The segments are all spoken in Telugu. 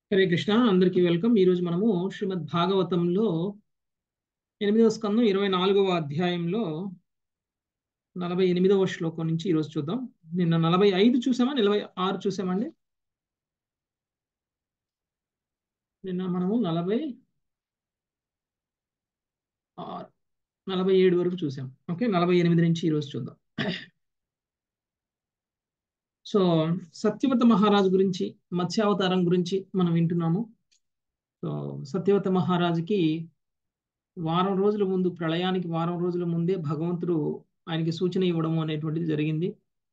హరే కృష్ణ, అందరికీ వెల్కమ్. ఈరోజు మనము శ్రీమద్ భాగవతంలో 8వ స్కందం 24వ అధ్యాయంలో 48వ శ్లోకం నుంచి ఈరోజు చూద్దాం. నిన్న 45 చూసామా, 46 చూసామండి. నిన్న మనము 46 47 వరకు చూసాం. ఓకే, 48 నుంచి ఈరోజు చూద్దాం. సో సత్యవత మహారాజు గురించి, మత్స్యావతారం గురించి మనం వింటున్నాము. సో సత్యవత మహారాజుకి వారం రోజుల ముందు, ప్రళయానికి వారం రోజుల ముందే భగవంతుడు ఆయనకి సూచన ఇవ్వడం అనేటువంటిది జరిగింది.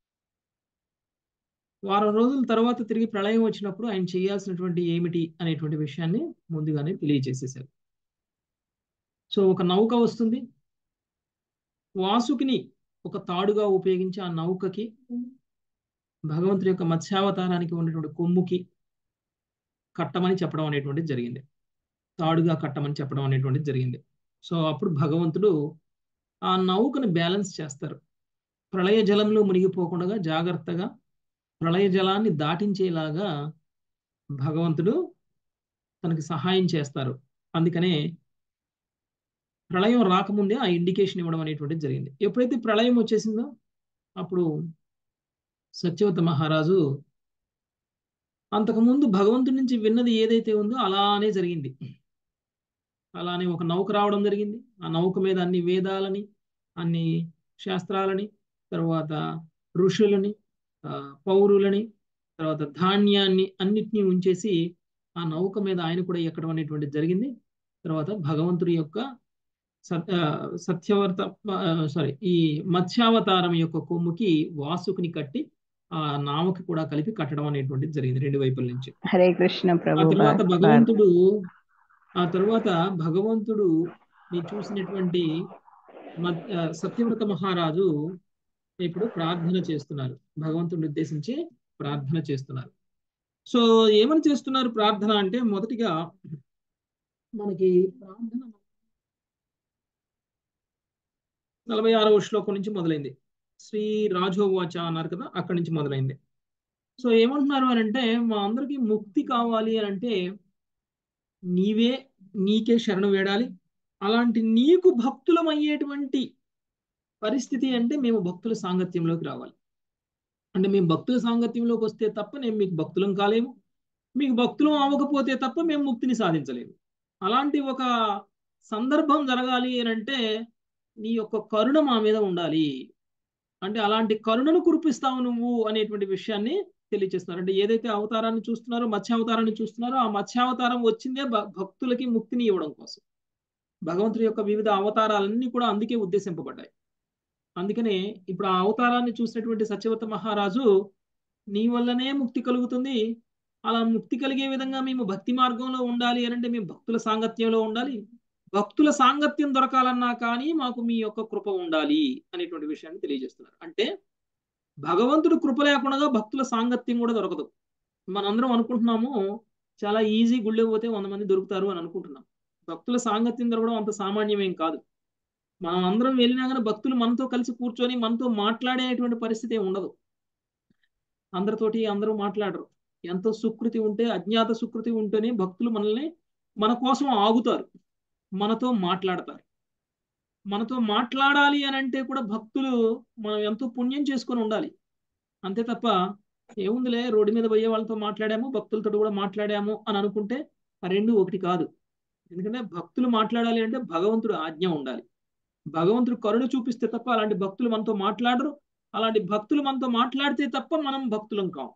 వారం రోజుల తర్వాత తిరిగి ప్రళయం వచ్చినప్పుడు ఆయన చేయాల్సినటువంటి ఏమిటి అనేటువంటి విషయాన్ని ముందుగానే తెలియజేసేశారు. సో ఒక నౌక వస్తుంది, వాసుకిని ఒక తాడుగా ఉపయోగించి ఆ నౌకకి భగవంతుడి యొక్క మత్స్యావతారానికి ఉన్నటువంటి కొమ్ముకి కట్టమని చెప్పడం అనేటువంటిది జరిగింది. తాడుగా కట్టమని చెప్పడం అనేటువంటిది జరిగింది. సో అప్పుడు భగవంతుడు ఆ నౌకను బ్యాలెన్స్ చేస్తారు. ప్రళయ జలంలో మునిగిపోకుండా జాగ్రత్తగా ప్రళయ జలాన్ని దాటించేలాగా భగవంతుడు తనకి సహాయం చేస్తారు. అందుకనే ప్రళయం రాకముందే ఆ ఇండికేషన్ ఇవ్వడం అనేటువంటిది జరిగింది. ఎప్పుడైతే ప్రళయం వచ్చేసిందో అప్పుడు సత్యవత మహారాజు అంతకుముందు భగవంతుడి నుంచి విన్నది ఏదైతే ఉందో అలానే జరిగింది. అలానే ఒక నౌక రావడం జరిగింది. ఆ నౌక మీద అన్ని వేదాలని, అన్ని శాస్త్రాలని, తర్వాత ఋషులని, పౌరులని, తర్వాత ధాన్యాన్ని అన్నిటినీ ఉంచేసి ఆ నౌక మీద ఆయన కూడా ఎక్కడం అనేటువంటిది జరిగింది. తర్వాత భగవంతుడి యొక్క సత్యవర్త ఈ మత్స్యావతారం యొక్క కొమ్ముకి వాసుకుని కట్టి ఆ నామకి కూడా కలిపి కట్టడం అనేటువంటిది జరిగింది రెండు వైపుల నుంచి. హరే కృష్ణ ప్రభు. ఆ తర్వాత భగవంతుడు చూసినటువంటి సత్యవ్రత మహారాజు ఇప్పుడు ప్రార్థన చేస్తున్నారు. భగవంతుడిని ఉద్దేశించి ప్రార్థన చేస్తున్నారు. సో ఏమని చేస్తున్నారు ప్రార్థన అంటే, మొదటిగా మనకి ప్రార్థన 46వ శ్లోకం నుంచి మొదలైంది. శ్రీ రాజోవాచ అన్నారు కదా, అక్కడి నుంచి మొదలైంది. సో ఏమంటున్నారు అని అంటే, మా అందరికీ ముక్తి కావాలి అని అంటే నీకే శరణు వేడాలి. అలాంటి నీకు భక్తులం అయ్యేటువంటి పరిస్థితి అంటే మేము భక్తుల సాంగత్యంలోకి రావాలి. అంటే మేము భక్తుల సాంగత్యంలోకి వస్తే తప్ప నేను మీకు భక్తులం కాలేము, మీకు భక్తులం అవ్వకపోతే తప్ప మేము ముక్తిని సాధించలేము. అలాంటి ఒక సందర్భం జరగాలి అని అంటే నీ యొక్క కరుణ మా మీద ఉండాలి. అంటే అలాంటి కరుణను కురిపిస్తావు నువ్వు అనేటువంటి విషయాన్ని తెలియజేస్తున్నారు. అంటే ఏదైతే అవతారాన్ని చూస్తున్నారో, మత్స్యావతారాన్ని చూస్తున్నారో, ఆ మత్స్యావతారం వచ్చిందే భక్తులకి ముక్తిని ఇవ్వడం కోసం. భగవంతుడి యొక్క వివిధ అవతారాలన్నీ కూడా అందుకే ఉద్దేశింపబడ్డాయి. అందుకనే ఇప్పుడు ఆ అవతారాన్ని చూసినటువంటి సత్యవత మహారాజు, నీ వల్లనే ముక్తి కలుగుతుంది, అలా ముక్తి కలిగే విధంగా మేము భక్తి మార్గంలో ఉండాలి అని అంటే మేము భక్తుల సాంగత్యంలో ఉండాలి, భక్తుల సాంగత్యం దొరకాలన్నా కానీ మాకు మీ యొక్క కృప ఉండాలి అనేటువంటి విషయాన్ని తెలియజేస్తున్నారు. అంటే భగవంతుడు కృప లేకుండా భక్తుల సాంగత్యం కూడా దొరకదు. మనందరం అనుకుంటున్నాము చాలా ఈజీ, గుళ్ళే పోతే 100 మంది దొరుకుతారు అని అనుకుంటున్నాం. భక్తుల సాంగత్యం దొరకడం అంత సామాన్యమేం కాదు. మనం అందరం వెళ్ళినా కానీ భక్తులు మనతో కలిసి కూర్చొని మనతో మాట్లాడేటువంటి పరిస్థితి ఉండదు. అందరితోటి అందరూ మాట్లాడరు. ఎంతో సుకృతి ఉంటే, అజ్ఞాత సుకృతి ఉంటేనే భక్తులు మన కోసం ఆగుతారు, మనతో మాట్లాడతారు. మనతో మాట్లాడాలి అని అంటే కూడా భక్తులు మనం ఎంతో పుణ్యం చేసుకొని ఉండాలి. అంతే తప్ప ఏముందిలే రోడ్డు మీద పోయే వాళ్ళతో మాట్లాడాము, భక్తులతో కూడా మాట్లాడాము అని అనుకుంటే ఆ రెండు ఒకటి కాదు. ఎందుకంటే భక్తులు మాట్లాడాలి అంటే భగవంతుడు ఆజ్ఞ ఉండాలి. భగవంతుడు కరుణ చూపిస్తే తప్ప అలాంటి భక్తులు మనతో మాట్లాడరు. అలాంటి భక్తులు మనతో మాట్లాడితే తప్ప మనం భక్తులం కాం.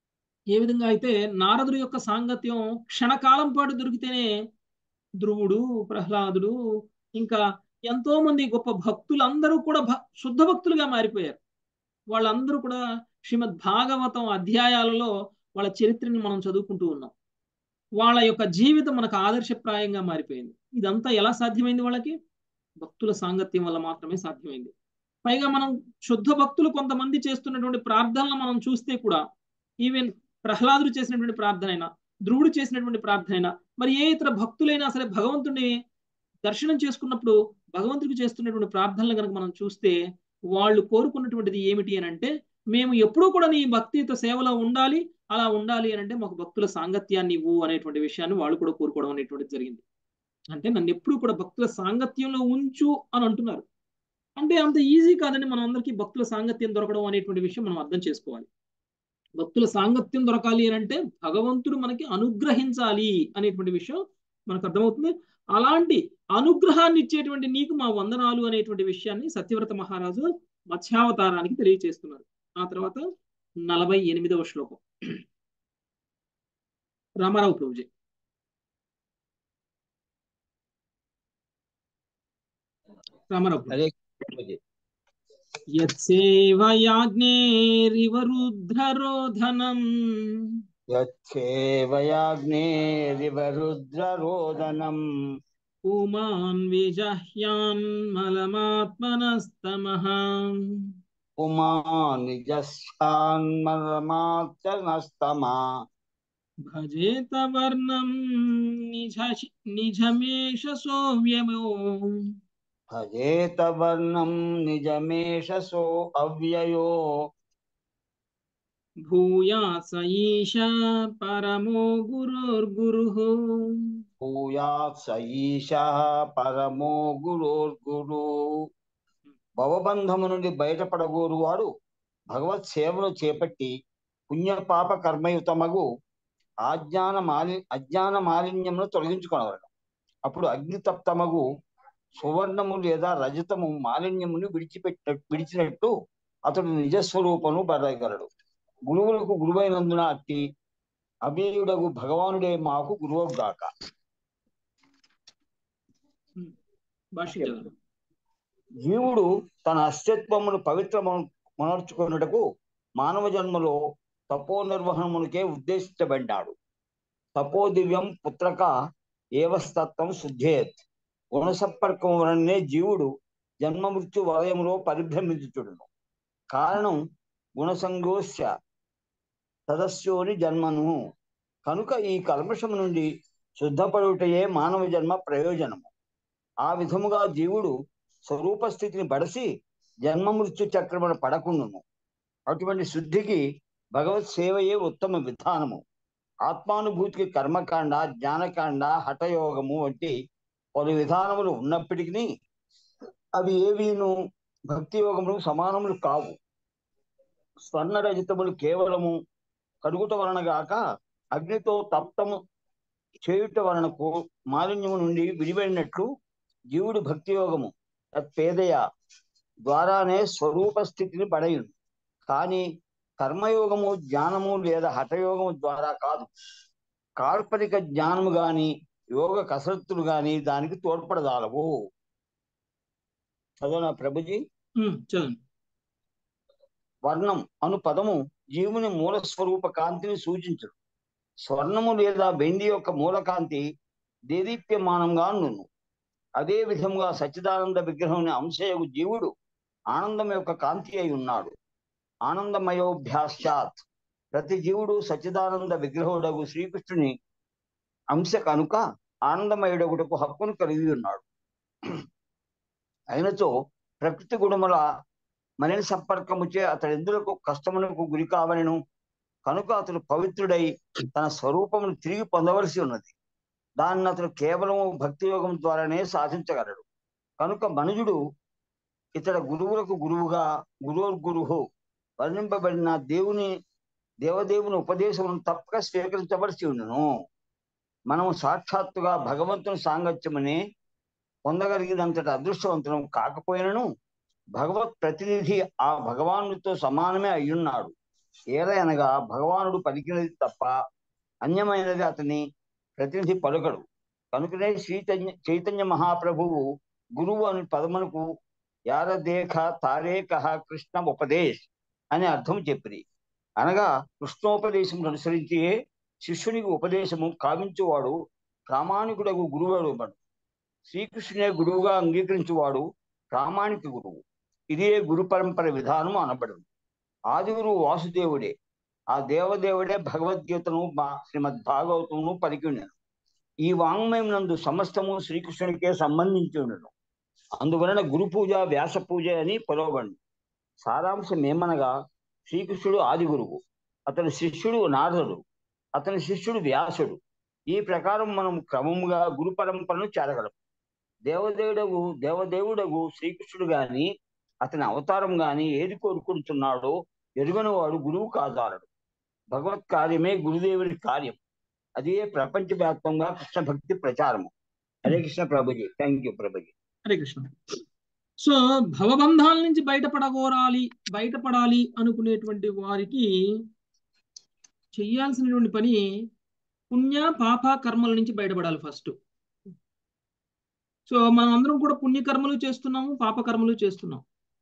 ఏ విధంగా అయితే నారదుడి యొక్క సాంగత్యం క్షణకాలం పాటు దొరికితేనే ధ్రువుడు, ప్రహ్లాదుడు, ఇంకా ఎంతో మంది గొప్ప భక్తులందరూ కూడా శుద్ధ భక్తులుగా మారిపోయారు. వాళ్ళందరూ కూడా శ్రీమద్ భాగవతం అధ్యాయాలలో వాళ్ళ చరిత్రని మనం చదువుకుంటూ ఉన్నాం. వాళ్ళ యొక్క జీవితం మనకు ఆదర్శప్రాయంగా మారిపోయింది. ఇదంతా ఎలా సాధ్యమైంది? వాళ్ళకి భక్తుల సాంగత్యం వల్ల మాత్రమే సాధ్యమైంది. పైగా మనం శుద్ధ భక్తులు కొంతమంది చేస్తున్నటువంటి ప్రార్థనలు మనం చూస్తే కూడా, ఈవెన్ ప్రహ్లాదుడు చేసినటువంటి ప్రార్థన అయినా, ధ్రువుడు చేసినటువంటి ప్రార్థన అయినా, మరి ఏ ఇతర భక్తులైనా సరే భగవంతుడిని దర్శనం చేసుకున్నప్పుడు భగవంతుడికి చేస్తున్నటువంటి ప్రార్థనలు కనుక మనం చూస్తే, వాళ్ళు కోరుకున్నటువంటిది ఏమిటి అని అంటే, మేము ఎప్పుడూ కూడా నీ భక్తితో సేవలో ఉండాలి, అలా ఉండాలి అని అంటే మాకు భక్తుల సాంగత్యాన్ని ఇవ్వు అనేటువంటి విషయాన్ని వాళ్ళు కూడా కోరుకోవడం అనేటువంటిది జరిగింది. అంటే నన్ను ఎప్పుడు కూడా భక్తుల సాంగత్యంలో ఉంచు అని అంటున్నారు. అంటే అంత ఈజీ కాదండి మనం అందరికీ భక్తుల సాంగత్యం దొరకడం అనేటువంటి విషయం మనం అర్థం చేసుకోవాలి. భక్తుల సాంగత్యం దొరకాలి అని అంటే భగవంతుడు మనకి అనుగ్రహించాలి అనేటువంటి విషయం మనకు అర్థమవుతుంది. అలాంటి అనుగ్రహాన్ని ఇచ్చేటువంటి నీకు మా వందనాలు అనేటువంటి విషయాన్ని సత్యవ్రత మహారాజు మత్స్యావతారానికి తెలియజేస్తున్నారు. ఆ తర్వాత 48వ శ్లోకం రామారావు ప్రభుజీ. రామారావు ప్రభుజీ. యత్సేవయాజ్ఞేరివ రుద్రరోధనం యచ్చేవయాగ్నేరివ రుద్రరోదనం పుమాన్ విజహ్యాన్మలమాత్మనస్తమః పుమానిజస్యాన్మలమాత్మనస్తమా భజేత వర్ణం నిజమేష సోవ్యమో భజేత వర్ణం నిజమేషసో అవ్యయో భూయాత్ స ఈశ పరమో గురుర్గురుః భూయాత్ స ఈశః పరమో గురోర్గురు. భవబంధము నుండి బయటపడగోరు వాడు భగవత్ సేవను చేపట్టి పుణ్యపాప కర్మయుతమగు అజ్ఞాన మాలిన్యమును తొలగించుకొనవలెను. అప్పుడు అగ్నితప్తమగు సువర్ణము లేదా రజతము మాలిన్యమును విడిచినట్టు అతడు నిజస్వరూపము బడగలడు. గురువులకు గురువైనందున అట్టి అభేయుడగు భగవానుడే మాకు గురువుగాక. జీవుడు తన అస్తిత్వమును పవిత్రమనర్చుకున్నటకు మానవ జన్మలో తపో నిర్వహణమునికే ఉద్దేశించబడ్డాడు. తపో దివ్యం పుత్రక ఏవస్తత్వం శుద్ధేత్. గుణసంపర్కం వలనే జీవుడు జన్మ మృత్యు వలయములో పరిభ్రమించుచుడును. కారణం గుణసంగోస్య సదస్యోని జన్మను. కనుక ఈ కల్మషము నుండి శుద్ధపడుటయే మానవ జన్మ ప్రయోజనము. ఆ విధముగా జీవుడు స్వరూప స్థితిని బడసి జన్మ మృత్యు చక్రమును పడకుండును. అటువంటి శుద్ధికి భగవత్ సేవయే ఉత్తమ విధానము. ఆత్మానుభూతికి కర్మకాండ, జ్ఞానకాండ, హఠయోగము వంటి పలు విధానములు ఉన్నప్పటికీ అవి ఏవీను భక్తి యోగములు సమానములు కావు. స్వర్ణరజితములు కేవలము కడుగుట వలన గాక అగ్నితో తప్తము చేయుట వలనకు మాలిన్యము నుండి విడిపడినట్లు జీవుడు భక్తి యోగము పేదయ ద్వారానే స్వరూప స్థితిని పడయును. కానీ కర్మయోగము, జ్ఞానము లేదా హఠయోగము ద్వారా కాదు. కాల్పనిక జ్ఞానము గాని యోగ కసరత్తులు గాని దానికి తోడ్పడదాలవు. చదవనా ప్రభుజీ? వర్ణం అను పదము జీవుని మూల స్వరూప కాంతిని సూచించదు. స్వర్ణము లేదా వెండి యొక్క మూలకాంతి దేదీప్యమానంగా నును. అదే విధముగా సచ్చిదానంద విగ్రహం అంశయగు జీవుడు ఆనందం యొక్క కాంతి అయి ఉన్నాడు. ఆనందమయోభ్యాశ్చాత్. ప్రతి జీవుడు సచ్చిదానంద విగ్రహుడగు శ్రీకృష్ణుని అంశ కనుక ఆనందమయుడగుటకు హక్కును కలిగి ఉన్నాడు. అయినచో ప్రకృతి గుణముల మలిన సంపర్కముచే అతడెందులకు కష్టమునకు గురి కావనెను. కనుక అతడు పవిత్రుడై తన స్వరూపమును తిరిగి పొందవలసి ఉన్నది. దాన్ని అతడు కేవలం భక్తి యోగం ద్వారానే సాధించగలడు. కనుక మనుజుడు ఇతడ గురువులకు గురువుగా గురోర్గురుహు వర్ణింపబడిన దేవదేవుని ఉపదేశమును తప్పక స్వీకరించవలసి ఉన్నను. మనము సాక్షాత్తుగా భగవంతుని సాంగత్యమని పొందగలిగినంతటి అదృష్టవంతులం కాకపోయినను భగవత్ ప్రతినిధి ఆ భగవానుడితో సమానమే అయ్యున్నాడు. ఏలయనగా భగవానుడు పలికినది తప్ప అన్యమైనది అతని ప్రతినిధి పలుకడు. కనుకనే చైతన్య మహాప్రభువు గురువు అని పదమునకు యారదేఖ తారేక కృష్ణ ఉపదేశ్ అని అర్థం చెప్పిరి. అనగా కృష్ణోపదేశం అనుసరించి శిష్యునికి ఉపదేశము కావించువాడు ప్రామాణికుడకు గురువుడు. శ్రీకృష్ణునే గురువుగా అంగీకరించువాడు ప్రామాణిక గురువు. ఇదే గురు పరంపర విధానం అనబడును. ఆది గురువు వాసుదేవుడే. ఆ దేవదేవుడే భగవద్గీతను శ్రీమద్ భాగవతమును పలికిండెను. ఈ వాంగ్మయం నందు సమస్తము శ్రీకృష్ణునికే సంబంధించి ఉండను. అందువలన గురు పూజ వ్యాస పూజ అని పిలువబడింది. సారాంశం ఏమనగా శ్రీకృష్ణుడు ఆది గురువు. అతని శిష్యుడు నారదుడు, అతని శిష్యుడు వ్యాసుడు. ఈ ప్రకారం మనం క్రమముగా గురు పరంపరను చేరగలం. దేవదేవుడగు శ్రీకృష్ణుడు గాని అతని అవతారం గాని ఏది కోరుకుంటున్నాడో ఎరుగని వాడు గురువు కాదాలడు. భగవత్ కార్యమే గురుదేవుడి కార్యం. అదే ప్రపంచవ్యాప్తంగా కృష్ణ భక్తి ప్రచారము. హరే కృష్ణ ప్రభుజీ. Thank you Prabhuji. Hare Krishna. So భవబంధాల నుంచి బయటపడాలి అనుకునేటువంటి వారికి చేయాల్సినటువంటి పని పుణ్య పాప కర్మల నుంచి బయటపడాలి ఫస్ట్. సో మనం అందరం కూడా పుణ్యకర్మలు చేస్తున్నాము, పాపకర్మలు చేస్తున్నాం.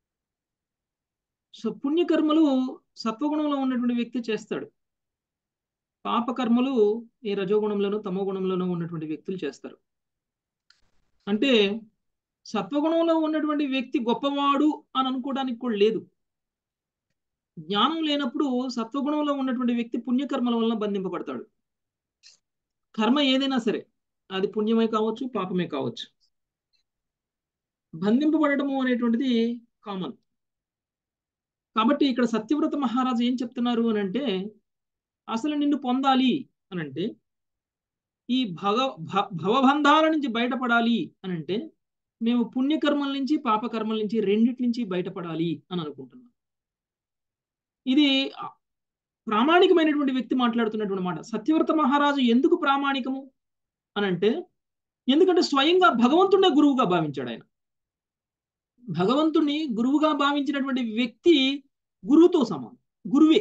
సో పుణ్యకర్మలు సత్వగుణంలో ఉన్నటువంటి వ్యక్తి చేస్తాడు, పాపకర్మలు ఈ రజోగుణంలోనూ తమో గుణంలోనూ ఉన్నటువంటి వ్యక్తులు చేస్తారు. అంటే సత్వగుణంలో ఉన్నటువంటి వ్యక్తి గొప్పవాడు అని అనుకోవడానికి కూడా లేదు. జ్ఞానం లేనప్పుడు సత్వగుణంలో ఉన్నటువంటి వ్యక్తి పుణ్యకర్మల వలన బంధింపబడతాడు. కర్మ ఏదైనా సరే, అది పుణ్యమే కావచ్చు, పాపమే కావచ్చు, బంధింపబడటము అనేటువంటిది కామన్. కాబట్టి ఇక్కడ సత్యవ్రత మహారాజు ఏం చెప్తున్నారు అని అంటే, అసలు నిన్ను పొందాలి అని అంటే, ఈ భవబంధాల నుంచి బయటపడాలి అని అంటే, మేము పుణ్యకర్మల నుంచి పాపకర్మల నుంచి రెండిటి నుంచి బయటపడాలి అని అనుకుంటున్నాం. ఇది ప్రామాణికమైనటువంటి వ్యక్తి మాట్లాడుతున్నటువంటి మాట. సత్యవ్రత మహారాజు ఎందుకు ప్రామాణికము అని అంటే, ఎందుకంటే స్వయంగా భగవంతుడే గురువుగా భావించాడు ఆయన. భగవంతుడిని గురువుగా భావించినటువంటి వ్యక్తి గురువుతో సమానం, గురువే.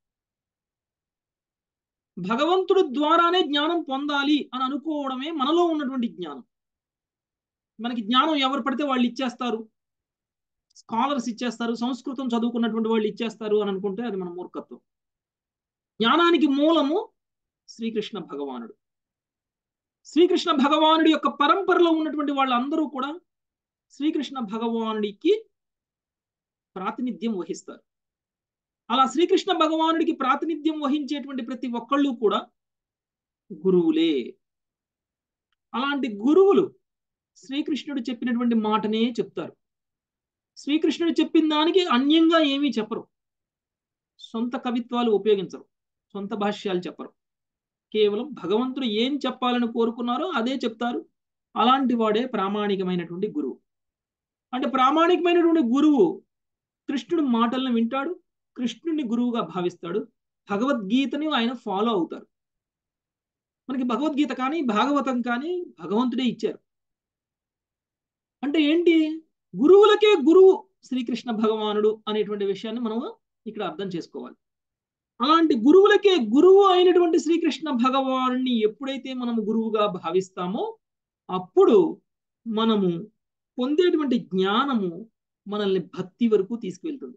భగవంతుడి ద్వారానే జ్ఞానం పొందాలి అని అనుకోవడమే మనలో ఉన్నటువంటి జ్ఞానం. మనకి జ్ఞానం ఎవరు పడితే వాళ్ళు ఇచ్చేస్తారు, స్కాలర్స్ ఇచ్చేస్తారు, సంస్కృతం చదువుకున్నటువంటి వాళ్ళు ఇచ్చేస్తారు అని అనుకుంటే అది మన మూర్ఖత్వం. జ్ఞానానికి మూలము శ్రీకృష్ణ భగవానుడు. శ్రీకృష్ణ భగవానుడి యొక్క పరంపరలో ఉన్నటువంటి వాళ్ళందరూ కూడా శ్రీకృష్ణ భగవానుడికి ప్రాతినిధ్యం వహిస్తారు. అలా శ్రీకృష్ణ భగవానుడికి ప్రాతినిధ్యం వహించేటువంటి ప్రతి ఒక్కళ్ళు కూడా గురువులే. అలాంటి గురువులు శ్రీకృష్ణుడు చెప్పినటువంటి మాటనే చెప్తారు. శ్రీకృష్ణుడు చెప్పిన దానికి అన్యంగా ఏమీ చెప్పరు, సొంత కవిత్వాలు ఉపయోగించరు, సొంత భాష్యాలు చెప్పరు. కేవలం భగవంతుడు ఏం చెప్పాలని కోరుకున్నారో అదే చెప్తారు. అలాంటి వాడే ప్రామాణికమైనటువంటి గురువు. అంటే ప్రామాణికమైనటువంటి గురువు కృష్ణుడు మాటలను వింటాడు, కృష్ణుడిని గురువుగా భావిస్తాడు, భగవద్గీతని ఆయన ఫాలో అవుతారు. మనకి భగవద్గీత కానీ భాగవతం కానీ భగవంతుడే ఇచ్చారు. అంటే ఏంటి? గురువులకే గురువు శ్రీకృష్ణ భగవానుడు అనేటువంటి విషయాన్ని మనం ఇక్కడ అర్థం చేసుకోవాలి. అలాంటి గురువులకే గురువు అయినటువంటి శ్రీకృష్ణ భగవానుడిని ఎప్పుడైతే మనం గురువుగా భావిస్తామో అప్పుడు మనము పొందేటువంటి జ్ఞానము మనల్ని భక్తి వరకు తీసుకువెళ్తుంది.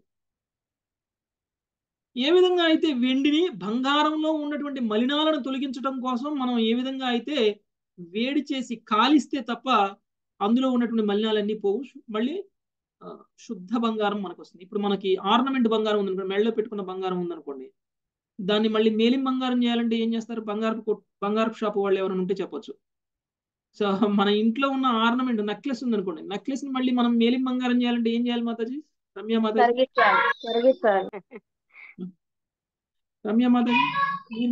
ఏ విధంగా అయితే వెండిని, బంగారంలో ఉన్నటువంటి మలినాలను తొలగించడం కోసం మనం ఏ విధంగా అయితే వేడి చేసి కాలిస్తే తప్ప అందులో ఉన్నటువంటి మలినాలన్నీ పోవు, మళ్ళీ శుద్ధ బంగారం మనకు వస్తుంది. ఇప్పుడు మనకి ఆర్నమెంట్ బంగారం ఉందనుకోండి, మెడలో పెట్టుకున్న బంగారం ఉందనుకోండి, దాన్ని మళ్ళీ మేలిం బంగారం చేయాలంటే ఏం చేస్తారు? బంగారపు షాపు వాళ్ళు ఎవరైనా ఉంటే చెప్పొచ్చు. సో మన ఇంట్లో ఉన్న ఆర్నమెంట్ నెక్లెస్ ఉందనుకోండి, నెక్లెస్ ని మళ్ళీ మనం మేలిం బంగారం చేయాలంటే ఏం చేయాలి మాతాజీ? రమ్య మాతాజీ, రమ్య మాతాజీ మీరు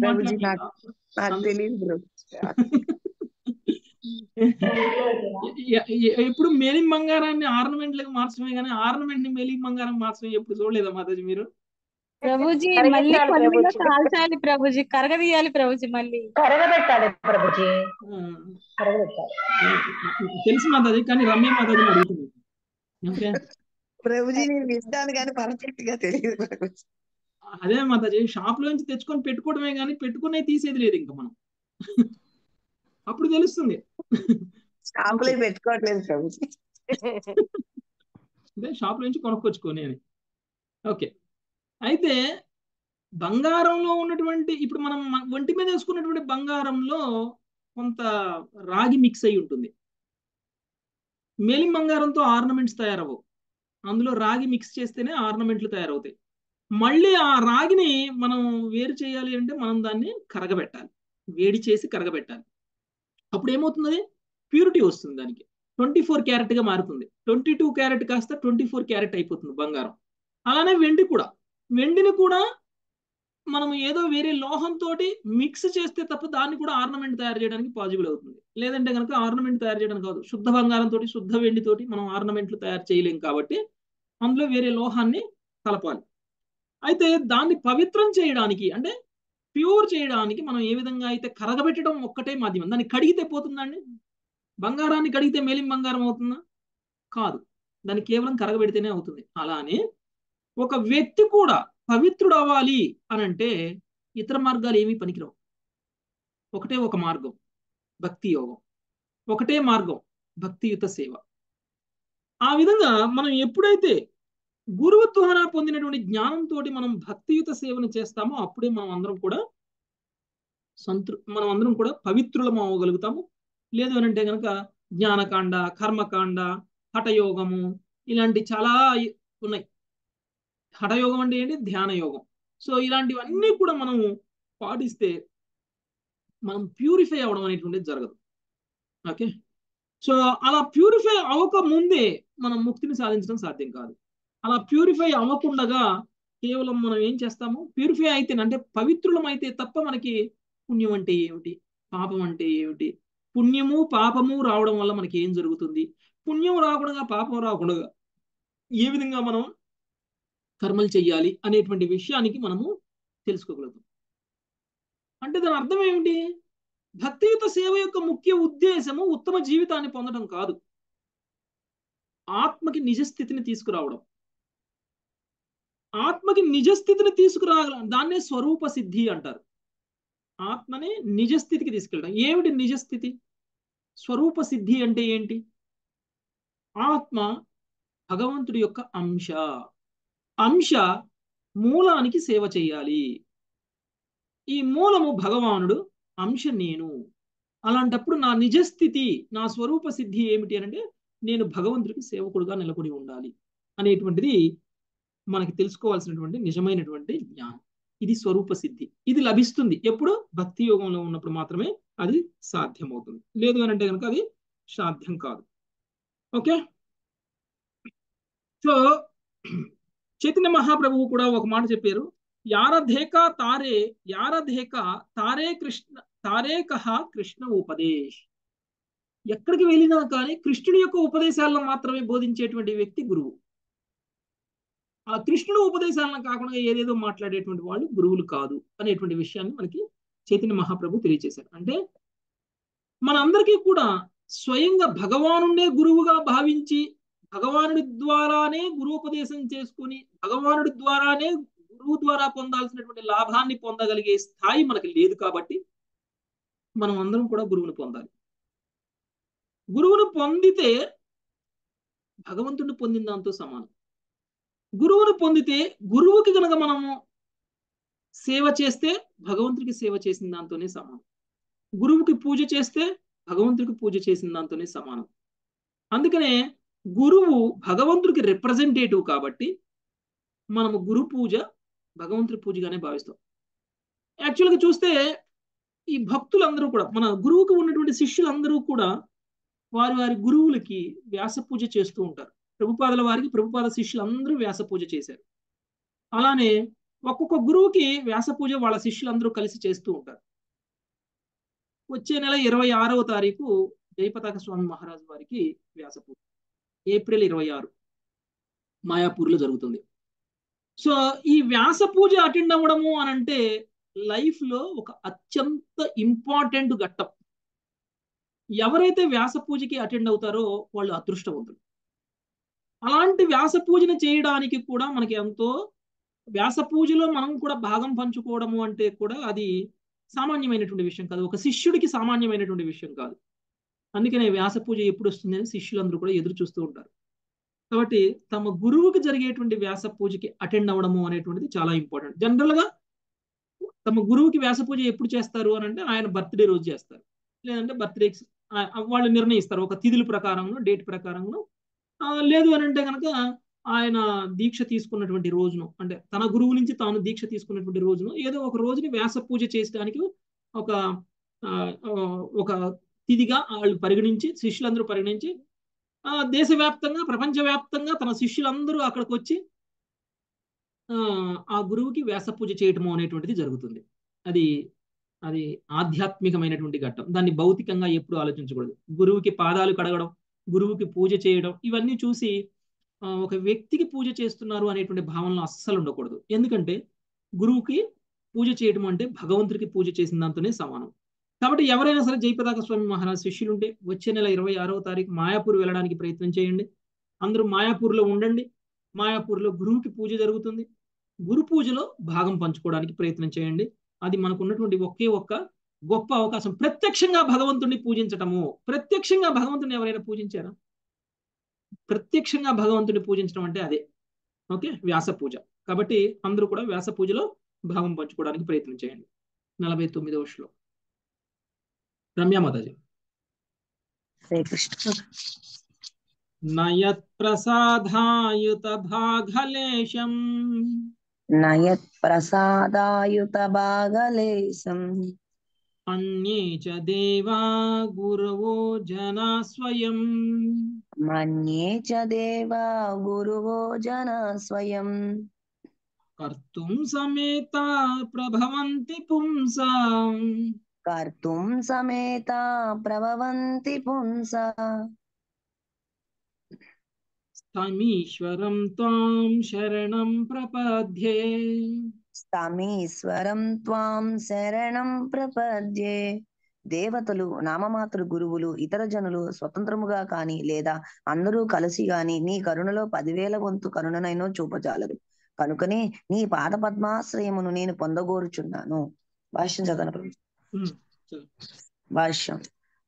ఎప్పుడు మేలిం బంగారాన్ని ఆర్నమెంట్ లకు మార్చడమే కానీ ఆర్నమెంట్ ని మేలిం బంగారం మార్చడం ఎప్పుడు చూడలేదా మాతాజీ మీరు? ప్రభుజీ మళ్ళీ కొన్నిలో కాల్చాలి ప్రభుజీ, కరగదీయాలి ప్రభుజీ, మళ్ళీ కరగబెట్టాలి ప్రభుజీ, తెలుసు మాతాజీ, కానీ రమ్య మాతాజీ అడుగుతుంది. ఓకే ప్రభుజీ, నేను వింటాను కానీ పర్ఫెక్ట్ గా తెలియదు ప్రభుజీ. అదే మాతాజీ, షాప్ లో నుంచి తెచ్చుకొని పెట్టుకోవడమే కానీ పెట్టుకునే తీసేది లేదు ఇంకా మనం. అప్పుడు తెలుస్తుంది. షాప్ లో పెట్టుకోవట్లేదు ప్రభుజీ, అదే షాప్ నుంచి కొనుక్కొచ్చుకోని అని. ఓకే, అయితే బంగారంలో ఉన్నటువంటి, ఇప్పుడు మనం ఒంటి మీద వేసుకున్నటువంటి బంగారంలో కొంత రాగి మిక్స్ అయి ఉంటుంది. మేలిం బంగారంతో ఆర్నమెంట్స్ తయారవు, అందులో రాగి మిక్స్ చేస్తేనే ఆర్నమెంట్లు తయారవుతాయి. మళ్ళీ ఆ రాగిని మనం వేరు చేయాలి అంటే మనం దాన్ని కరగబెట్టాలి, వేడి చేసి కరగబెట్టాలి. అప్పుడు ఏమవుతుంది? ప్యూరిటీ వస్తుంది, దానికి 24 క్యారెట్ గా మారుతుంది. 22 క్యారెట్ కాస్త 24 క్యారెట్ అయిపోతుంది బంగారం. అలానే వెండి కూడా, వెండిని కూడా మనం ఏదో వేరే లోహంతో మిక్స్ చేస్తే తప్ప దాన్ని కూడా ఆర్నమెంట్ తయారు చేయడానికి పాసిబుల్ అవుతుంది. లేదంటే కనుక ఆర్నమెంట్ తయారు చేయడానికి కాదు, శుద్ధ బంగారంతో శుద్ధ వెండితోటి మనం ఆర్నమెంట్లు తయారు చేయలేం కాబట్టి అందులో వేరే లోహాన్ని కలపాలి. అయితే దాన్ని పవిత్రం చేయడానికి అంటే ప్యూర్ చేయడానికి మనం ఏ విధంగా అయితే కరగబెట్టడం ఒక్కటే మాధ్యమం. దాన్ని కడిగితే పోతుందండి? బంగారాన్ని కడిగితే మేలిం బంగారం అవుతుందా? కాదు, దాన్ని కేవలం కరగబెడితేనే అవుతుంది. అలానే ఒక వ్యక్తి కూడా పవిత్రుడు అవ్వాలి అని అంటే ఇతర మార్గాలు ఏమీ పనికిరావు. ఒకటే ఒక మార్గం, భక్తి యోగం. ఒకటే మార్గం, భక్తియుత సేవ. ఆ విధంగా మనం ఎప్పుడైతే గురువు ద్వారా పొందినటువంటి జ్ఞానంతో మనం భక్తియుత సేవను చేస్తామో అప్పుడే మనం అందరం కూడా పవిత్రులం అవ్వగలుగుతాము. లేదు అని అంటే కనుక జ్ఞానకాండ, కర్మకాండ, హఠయోగము ఇలాంటి చాలా ఉన్నాయి. హఠయోగం అంటే ఏంటి? ధ్యాన యోగం. సో ఇలాంటివన్నీ కూడా మనం పాటిస్తే మనం ప్యూరిఫై అవ్వడం అనేటువంటిది జరగదు. ఓకే, సో అలా ప్యూరిఫై అవ్వక ముందే మనం ముక్తిని సాధించడం సాధ్యం కాదు. అలా ప్యూరిఫై అవ్వకుండగా కేవలం మనం ఏం చేస్తాము? ప్యూరిఫై అయితే అంటే పవిత్రులం అయితే తప్ప మనకి పుణ్యం అంటే ఏమిటి, పాపం అంటే ఏమిటి, పుణ్యము పాపము రావడం వల్ల మనకి ఏం జరుగుతుంది, పుణ్యం రాకుండా పాపం రాకుండా ఏ విధంగా మనం కర్మలు చెయ్యాలి అనేటువంటి విషయానికి మనము తెలుసుకోగలుగుతాం. అంటే దాని అర్థం ఏమిటి? భక్తియుత సేవ యొక్క ముఖ్య ఉద్దేశము ఉత్తమ జీవితాన్ని పొందడం కాదు, ఆత్మకి నిజస్థితిని తీసుకురావడం. ఆత్మకి నిజస్థితిని తీసుకురాగల దాన్నే స్వరూప సిద్ధి అంటారు. ఆత్మని నిజస్థితికి తీసుకెళ్ళడం. ఏమిటి నిజస్థితి? స్వరూప సిద్ధి అంటే ఏంటి? ఆత్మ భగవంతుడి యొక్క అంశ. అంశ మూలానికి సేవ చేయాలి. ఈ మూలము భగవానుడు, అంశ నేను. అలాంటప్పుడు నా నిజస్థితి, నా స్వరూప సిద్ధి ఏమిటి అంటే నేను భగవంతుడికి సేవకుడుగా నిలబడి ఉండాలి అనేటువంటిది మనకి తెలుసుకోవాల్సినటువంటి నిజమైనటువంటి జ్ఞానం. ఇది స్వరూప సిద్ధి. ఇది లభిస్తుంది ఎప్పుడు? భక్తి యోగంలో ఉన్నప్పుడు మాత్రమే అది సాధ్యమవుతుంది. లేదు అని అంటే కనుక అది సాధ్యం కాదు. ఓకే, సో చైతన్య మహాప్రభువు కూడా ఒక మాట చెప్పారు, యారధేకా తారే కృష్ణ తారే కహ కృష్ణ ఉపదేశ్. ఎక్కడికి వెళ్ళినా కానీ కృష్ణుడి యొక్క ఉపదేశాలను మాత్రమే బోధించేటువంటి వ్యక్తి గురువు. ఆ కృష్ణుడు ఉపదేశాలను కాకుండా ఏదేదో మాట్లాడేటువంటి వాళ్ళు గురువులు కాదు అనేటువంటి విషయాన్ని మనకి చైతన్య మహాప్రభు తెలియజేశారు. అంటే మనందరికీ కూడా స్వయంగా భగవానుడే గురువుగా భావించి భగవానుడి ద్వారానే గురువుపదేశం చేసుకుని భగవానుడి ద్వారానే గురువు ద్వారా పొందాల్సినటువంటి లాభాన్ని పొందగలిగే స్థాయి మనకి లేదు కాబట్టి మనం అందరం కూడా గురువుని పొందాలి. గురువును పొందితే భగవంతుడిని పొందిన దాంతో సమానం. గురువును పొందితే గురువుకి కనుక మనము సేవ చేస్తే భగవంతుడికి సేవ చేసిన దాంతోనే సమానం. గురువుకి పూజ చేస్తే భగవంతుడికి పూజ చేసిన దాంతోనే సమానం. అందుకనే గురువు భగవంతుడికి రిప్రజెంటేటివ్ కాబట్టి మనము గురు పూజ భగవంతుడి పూజగానే భావిస్తాం. యాక్చువల్గా చూస్తే ఈ భక్తులందరూ కూడా మన గురువుకు ఉన్నటువంటి శిష్యులందరూ కూడా వారి వారి గురువులకి వ్యాస పూజ చేస్తూ ఉంటారు. ప్రభుపాదుల వారికి ప్రభుపాద శిష్యులందరూ వ్యాస పూజ చేశారు. అలానే ఒక్కొక్క గురువుకి వ్యాస పూజ వాళ్ళ శిష్యులందరూ కలిసి చేస్తూ ఉంటారు. వచ్చే నెల 26వ తారీఖు జయపతాక స్వామి మహారాజు వారికి వ్యాస పూజ ఏప్రిల్ 26 మాయాపూర్లో జరుగుతుంది. సో ఈ వ్యాస పూజ అటెండ్ అవ్వడము అని అంటే లైఫ్ లో ఒక అత్యంత ఇంపార్టెంట్ ఘట్టం. ఎవరైతే వ్యాస పూజకి అటెండ్ అవుతారో వాళ్ళు అదృష్టవంతులు. అలాంటి వ్యాస పూజను చేయడానికి కూడా మనకి ఎంతో వ్యాస పూజలో మనం కూడా భాగం పంచుకోవడము అంటే కూడా అది సామాన్యమైనటువంటి విషయం కాదు. ఒక శిష్యుడికి సామాన్యమైనటువంటి విషయం కాదు. అందుకనే వ్యాస పూజ ఎప్పుడు వస్తుంది అని శిష్యులందరూ కూడా ఎదురు చూస్తూ ఉంటారు. కాబట్టి తమ గురువుకి జరిగేటువంటి వ్యాస పూజకి అటెండ్ అవ్వడము అనేటువంటిది చాలా ఇంపార్టెంట్. జనరల్ గా తమ గురువుకి వ్యాస పూజ ఎప్పుడు చేస్తారు అని అంటే ఆయన బర్త్డే రోజు చేస్తారు, లేదంటే బర్త్డే వాళ్ళు నిర్ణయిస్తారు ఒక తిథుల ప్రకారంలో డేట్ ప్రకారంలో. లేదు అని అంటే కనుక ఆయన దీక్ష తీసుకున్నటువంటి రోజును అంటే తన గురువు నుంచి తాను దీక్ష తీసుకున్నటువంటి రోజును ఏదో ఒక రోజుని వ్యాస పూజ చేయడానికి ఒక ఒక తిథిగా వాళ్ళు పరిగణించి శిష్యులందరూ పరిగణించి దేశవ్యాప్తంగా ప్రపంచవ్యాప్తంగా తన శిష్యులందరూ అక్కడికి వచ్చి ఆ గురువుకి వ్యాస పూజ చేయటము అనేటువంటిది జరుగుతుంది. అది అది ఆధ్యాత్మికమైనటువంటి ఘట్టం. దాన్ని భౌతికంగా ఎప్పుడు ఆలోచించకూడదు. గురువుకి పాదాలు కడగడం, గురువుకి పూజ చేయడం, ఇవన్నీ చూసి ఒక వ్యక్తికి పూజ చేస్తున్నారు అనేటువంటి భావనలో అస్సలు ఉండకూడదు. ఎందుకంటే గురువుకి పూజ చేయడం అంటే భగవంతుడికి పూజ చేసిన దాంతోనే సమానం. కాబట్టి ఎవరైనా సరే జయప్రతాక స్వామి మహారాజ్ శిష్యులు ఉంటే వచ్చే నెల 26వ తారీఖు మాయాపూర్ వెళ్ళడానికి ప్రయత్నం చేయండి. అందరూ మాయాపూర్లో ఉండండి. మాయాపూర్లో గురువుకి పూజ జరుగుతుంది. గురు పూజలో భాగం పంచుకోవడానికి ప్రయత్నం చేయండి. అది మనకు ఉన్నటువంటి ఒకే ఒక్క గొప్ప అవకాశం. ప్రత్యక్షంగా భగవంతుడిని పూజించటము. ప్రత్యక్షంగా భగవంతుడిని ఎవరైనా పూజించారా? ప్రత్యక్షంగా భగవంతుడిని పూజించడం అంటే అదే. ఓకే, వ్యాస పూజ. కాబట్టి అందరూ కూడా వ్యాస పూజలో భాగం పంచుకోవడానికి ప్రయత్నం చేయండి. 49వ శ్లోకం. రమ్య మాతాజీ. శ్రీకృష్ణ. నయత్ ప్రసాదాయుత భాగలేశం నయత్ ప్రసాదాయుత భాగలేశం అన్యే చ దేవా గురవో జనా స్వయం మన్యే చ దేవా గురువో జన స్వయం కర్తుం సమేత ప్రభవంతి పుంసాం కర్తుం సమేత ప్రభవంతి పుంసా తమీశ్వరం త్వాం శరణం ప్రపద్యే స్తమీశ్వరం త్వాం శరణం ప్రపద్యే. దేవతలు, నామమాత్ర గురువులు, ఇతర జనులు స్వతంత్రముగా కాని లేదా అందరూ కలిసి గాని నీ కరుణలో 10,000 వంతు కరుణనైనో చూపజాలరు. కనుకనే నీ పాద పద్మాశ్రయమును నేను పొందగోరుచున్నాను. భాష్యం చదవను. భాష్యం.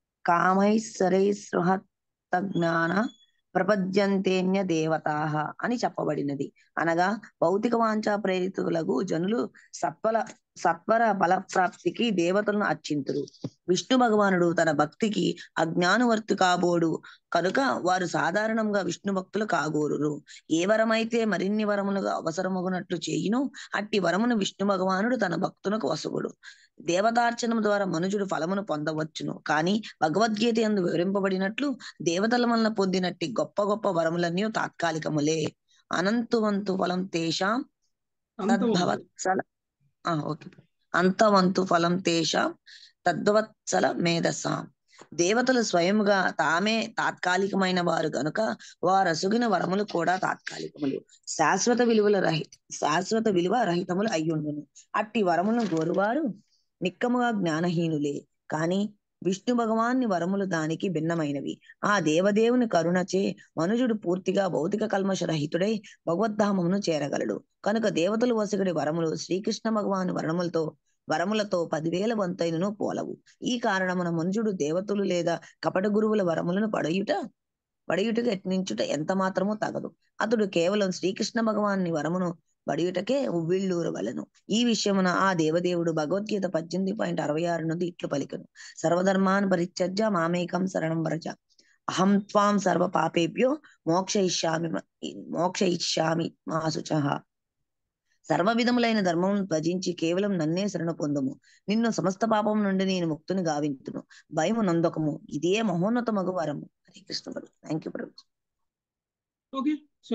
కామైశ్వరైస్పృహతజ్ఞాన ప్రపద్యంతేన్య దేవతాః అని చెప్పబడినది. అనగా భౌతిక వాంఛా ప్రేరితులకు జనులు సత్వర ఫలప్రాప్తికి దేవతలను అర్చింతురు. విష్ణు భగవానుడు తన భక్తికి అజ్ఞానువర్తి కాబోడు కనుక వారు సాధారణంగా విష్ణు భక్తులు కాగోరురు. ఏ వరమైతే మరిన్ని వరములుగా అవసరమగునట్లు చేయును అట్టి వరమును విష్ణు భగవానుడు తన భక్తులకు వసగుడు. దేవతార్చనం ద్వారా మనుజుడు ఫలమును పొందవచ్చును. కానీ భగవద్గీత యందు వివరింపబడినట్లు దేవతల వలన పొందినట్టి గొప్ప గొప్ప వరములన్నీ తాత్కాలికములే. అనంతవంతు ఫలం తేషాం తద్భవత్సల అంతవంతు ఫలం తేషాం తద్వత్సల మేధసాం. దేవతలు స్వయముగా తామే తాత్కాలికమైన వారు గనుక వారసుగిన వరములు కూడా తాత్కాలికములు, శాశ్వత విలువ రహితములు అయ్యుండును. అట్టి వరములను గోరువారు నిక్కముగా జ్ఞానహీనులే. కాని విష్ణు భగవాన్ని వరములు దానికి భిన్నమైనవి. ఆ దేవదేవుని కరుణచే మనుజుడు పూర్తిగా భౌతిక కల్మష రహితుడై భగవద్ధామమును చేరగలడు. కనుక దేవతలు వసగడి వరములు శ్రీకృష్ణ భగవాను వరములతో 10,000 వంతైనను పోలవు. ఈ కారణమున మనుజుడు దేవతలు లేదా కపట గురువుల వరములను పడయుటకు యత్నించుట ఎంత మాత్రమూ తగదు. అతడు కేవలం శ్రీకృష్ణ భగవాన్ని వరమును బడియుటకే ఉవ్విళ్ళూరవలెను. ఈ విషయమున ఆ దేవదేవుడు భగవద్గీత 18.66 నుండి ఇట్లు పలికెను. సర్వధర్మాన్ పరిత్యజ్య మామేకం శరణం వ్రజ అహం త్వాం సర్వ పాపేభ్యో మోక్షయిష్యామి మా శుచః. సర్వ విధములైన ధర్మమును త్యజించి కేవలం నన్నే శరణ పొందుము. నిన్ను సమస్త పాపం నుండి నేను ముక్తుని గావింతును. భయము నందకము. ఇదే మహోన్నత మగు వరము. హరే కృష్ణ ప్రభు. థ్యాంక్ యూ ప్రభు. ఓకే, సో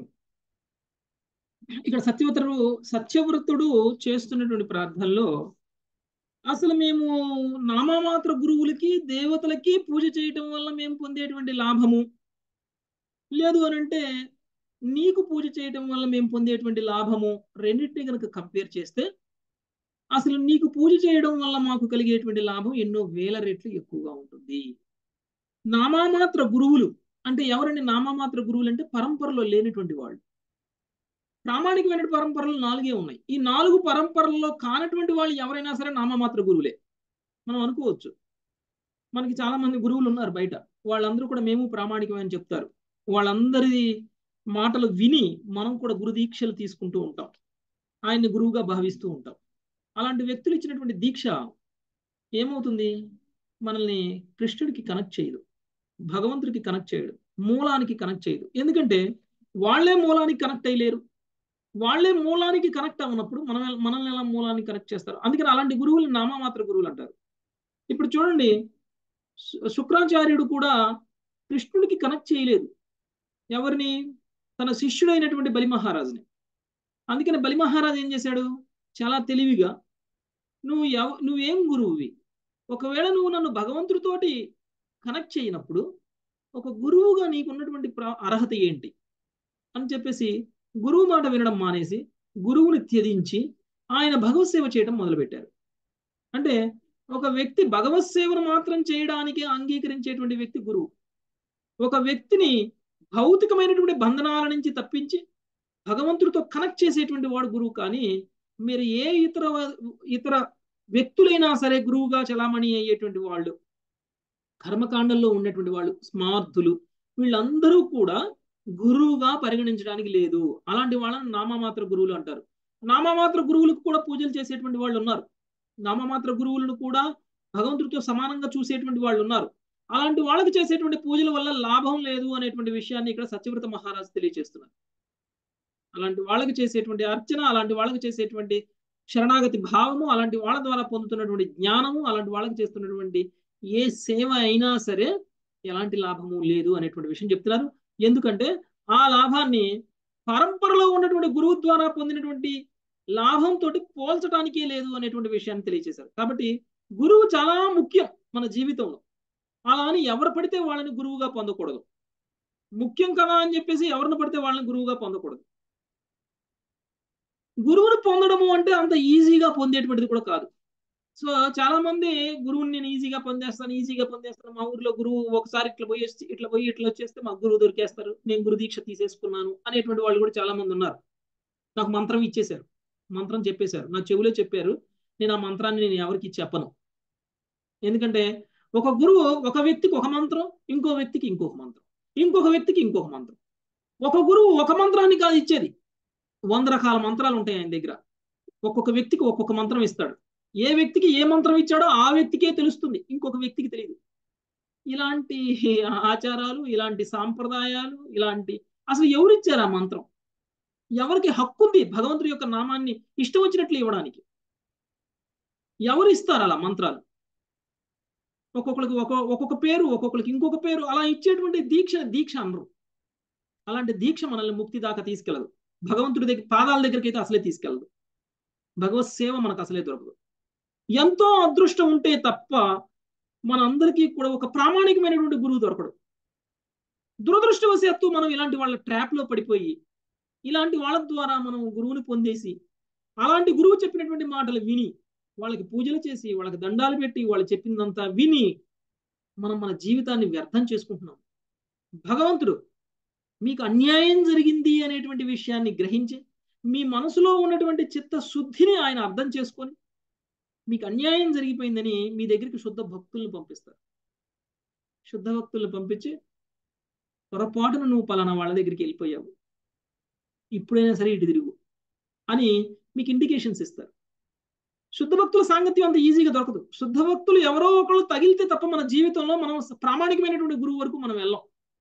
ఇక్కడ సత్యవ్రతుడు చేస్తున్నటువంటి ప్రార్థనలో అసలు మేము నామమాత్ర గురువులకి దేవతలకి పూజ చేయటం వల్ల మేము పొందేటువంటి లాభము లేదు అని అంటే నీకు పూజ చేయటం వల్ల మేము పొందేటువంటి లాభము రెండింటిని కనుక కంపేర్ చేస్తే అసలు నీకు పూజ చేయడం వల్ల మాకు కలిగేటువంటి లాభం ఎన్నో వేల రెట్లు ఎక్కువగా ఉంటుంది. నామమాత్ర గురువులు అంటే ఎవరండి? నామమాత్ర గురువులు అంటే పరంపరలో లేనటువంటి వాళ్ళు. ప్రామాణికమైన పరంపరలు 4 ఉన్నాయి. ఈ 4 పరంపరల్లో కానటువంటి వాళ్ళు ఎవరైనా సరే నామమాత్ర గురువులే. మనం అనుకోవచ్చు మనకి చాలా మంది గురువులు ఉన్నారు బయట, వాళ్ళందరూ కూడా మేము ప్రామాణికమని చెప్తారు. వాళ్ళందరి మాటలు విని మనం కూడా గురు దీక్షలు తీసుకుంటూ ఉంటాం, ఆయన్ని గురువుగా భావిస్తూ ఉంటాం. అలాంటి వ్యక్తులు ఇచ్చినటువంటి దీక్ష ఏమవుతుంది? మనల్ని కృష్ణుడికి కనెక్ట్ చేయదు, భగవంతుడికి కనెక్ట్ చేయడు, మూలానికి కనెక్ట్ చేయదు. ఎందుకంటే వాళ్ళే మూలానికి కనెక్ట్ అయ్యలేరు. వాళ్ళే మూలానికి కనెక్ట్ అవ్వనప్పుడు మనల్ని ఎలా మూలానికి కనెక్ట్ చేస్తారు? అందుకని అలాంటి గురువులు నామమాత్ర గురువులు అంటారు. ఇప్పుడు చూడండి, శుక్రాచార్యుడు కూడా కృష్ణుడికి కనెక్ట్ చేయలేదు. ఎవరిని? తన శిష్యుడైనటువంటి బలి మహారాజుని. అందుకని బలి మహారాజు ఏం చేశాడు, చాలా తెలివిగా, నువ్వేం గురువువి, ఒకవేళ నువ్వు నన్ను భగవంతుడితోటి కనెక్ట్ చేయనప్పుడు ఒక గురువుగా నీకున్నటువంటి అర్హత ఏంటి అని చెప్పేసి గురువు మాట వినడం మానేసి గురువుని త్యజించి ఆయన భగవత్ సేవ చేయడం మొదలుపెట్టారు. అంటే ఒక వ్యక్తి భగవత్ సేవను మాత్రం చేయడానికి అంగీకరించేటువంటి వ్యక్తి గురువు. ఒక వ్యక్తిని భౌతికమైనటువంటి బంధనాల నుంచి తప్పించి భగవంతుడితో కనెక్ట్ చేసేటువంటి వాడు గురువు. కానీ మీరు ఏ ఇతర వ్యక్తులైనా సరే గురువుగా చలామణి అయ్యేటువంటి వాళ్ళు, కర్మకాండంలో ఉన్నటువంటి వాళ్ళు, స్మార్థులు, వీళ్ళందరూ కూడా గురువుగా పరిగణించడానికి లేదు. అలాంటి వాళ్ళని నామమాత్ర గురువులు అంటారు. నామమాత్ర గురువులకు కూడా పూజలు చేసేటువంటి వాళ్ళు ఉన్నారు. నామమాత్ర గురువులను కూడా భగవంతుడితో సమానంగా చూసేటువంటి వాళ్ళు ఉన్నారు. అలాంటి వాళ్ళకి చేసేటువంటి పూజల వల్ల లాభం లేదు అనేటువంటి విషయాన్ని ఇక్కడ సత్యవ్రత మహారాజు తెలియజేస్తున్నారు. అలాంటి వాళ్ళకి చేసేటువంటి అర్చన, అలాంటి వాళ్ళకి చేసేటువంటి శరణాగతి భావము, అలాంటి వాళ్ళ ద్వారా పొందుతున్నటువంటి జ్ఞానము, అలాంటి వాళ్ళకి చేస్తున్నటువంటి ఏ సేవ అయినా సరే ఎలాంటి లాభము లేదు అనేటువంటి విషయం చెప్తున్నారు. ఎందుకంటే ఆ లాభాన్ని పరంపరలో ఉన్నటువంటి గురువు ద్వారా పొందినటువంటి లాభంతో పోల్చడానికే లేదు అనేటువంటి విషయాన్ని తెలియజేశారు. కాబట్టి గురువు చాలా ముఖ్యం మన జీవితంలో. అలా అని ఎవరు పడితే వాళ్ళని గురువుగా పొందకూడదు. ముఖ్యం కదా అని చెప్పేసి ఎవరిని పడితే వాళ్ళని గురువుగా పొందకూడదు. గురువుని పొందడము అంటే అంత ఈజీగా పొందేటువంటిది కూడా కాదు. సో చాలా మంది గురువుని నేను ఈజీగా పొందేస్తాను, మా ఊర్లో గురువు ఒకసారి ఇట్లా పోయి ఇట్లా వచ్చేస్తే మా గురువు దొరికేస్తారు, నేను గురు దీక్ష తీసేసుకున్నాను అనేటువంటి వాళ్ళు కూడా చాలా మంది ఉన్నారు. నాకు మంత్రం ఇచ్చేశారు, మంత్రం చెప్పేశారు, నా చెవిలో చెప్పారు, నేను ఆ మంత్రాన్ని నేను ఎవరికి చెప్పను. ఎందుకంటే ఒక గురువు ఒక వ్యక్తికి ఒక మంత్రం, ఇంకో వ్యక్తికి ఇంకొక మంత్రం, ఇంకొక వ్యక్తికి ఇంకొక మంత్రం. ఒక గురువు ఒక మంత్రాన్ని కాదు ఇచ్చేది, 100 రకాల మంత్రాలు ఉంటాయి ఆయన దగ్గర. ఒక్కొక్క వ్యక్తికి ఒక్కొక్క మంత్రం ఇస్తాడు. ఏ వ్యక్తికి ఏ మంత్రం ఇచ్చాడో ఆ వ్యక్తికే తెలుస్తుంది, ఇంకొక వ్యక్తికి తెలియదు. ఇలాంటి ఆచారాలు, ఇలాంటి సాంప్రదాయాలు, అసలు ఎవరిచ్చారు ఆ మంత్రం? ఎవరికి హక్కు ఉంది భగవంతుడి యొక్క నామాన్ని ఇష్టం వచ్చినట్లు ఇవ్వడానికి? ఎవరు ఇస్తారు అలా మంత్రాలు? ఒక్కొక్కరికి ఒక్కొక్క పేరు, ఒక్కొక్కరికి ఇంకొక పేరు, అలా ఇచ్చేటువంటి దీక్ష అనరు. అలాంటి దీక్ష మనల్ని ముక్తి దాకా తీసుకెళ్ళదు. భగవంతుడి దగ్గర పాదాల దగ్గరికి అయితే అసలే తీసుకెళ్ళదు. భగవత్ సేవ మనకు అసలే దొరకదు. ఎంతో అదృష్టం ఉంటే తప్ప మనందరికీ కూడా ఒక ప్రామాణికమైనటువంటి గురువు దొరకడు. దురదృష్టవశాత్తు మనం ఇలాంటి వాళ్ళ ట్రాప్ లో పడిపోయి ఇలాంటి వాళ్ళ ద్వారా మనం గురువుని పొందేసి అలాంటి గురువు చెప్పినటువంటి మాటలు విని వాళ్ళకి పూజలు చేసి వాళ్ళకి దండాలు పెట్టి వాళ్ళు చెప్పిందంతా విని మనం మన జీవితాన్ని వ్యర్థం చేసుకుంటున్నాం. భగవంతుడు మీకు అన్యాయం జరిగింది అనేటువంటి విషయాన్ని గ్రహించి మీ మనసులో ఉన్నటువంటి చిత్తశుద్ధిని ఆయన అర్థం చేసుకొని మీకు అన్యాయం జరిగిపోయిందని మీ దగ్గరికి శుద్ధ భక్తులను పంపిస్తారు. శుద్ధ భక్తులను పంపించి పొరపాటున నువ్వు పలానా వాళ్ళ దగ్గరికి వెళ్ళిపోయావు, ఇప్పుడైనా సరే ఇటు తిరుగు అని మీకు ఇండికేషన్స్ ఇస్తారు. శుద్ధ భక్తుల సాంగత్యం అంత ఈజీగా దొరకదు. శుద్ధ భక్తులు ఎవరో ఒకళ్ళు తగిలితే తప్ప మన జీవితంలో మనం ప్రామాణికమైనటువంటి గురువు వరకు మనం వెళ్ళాం.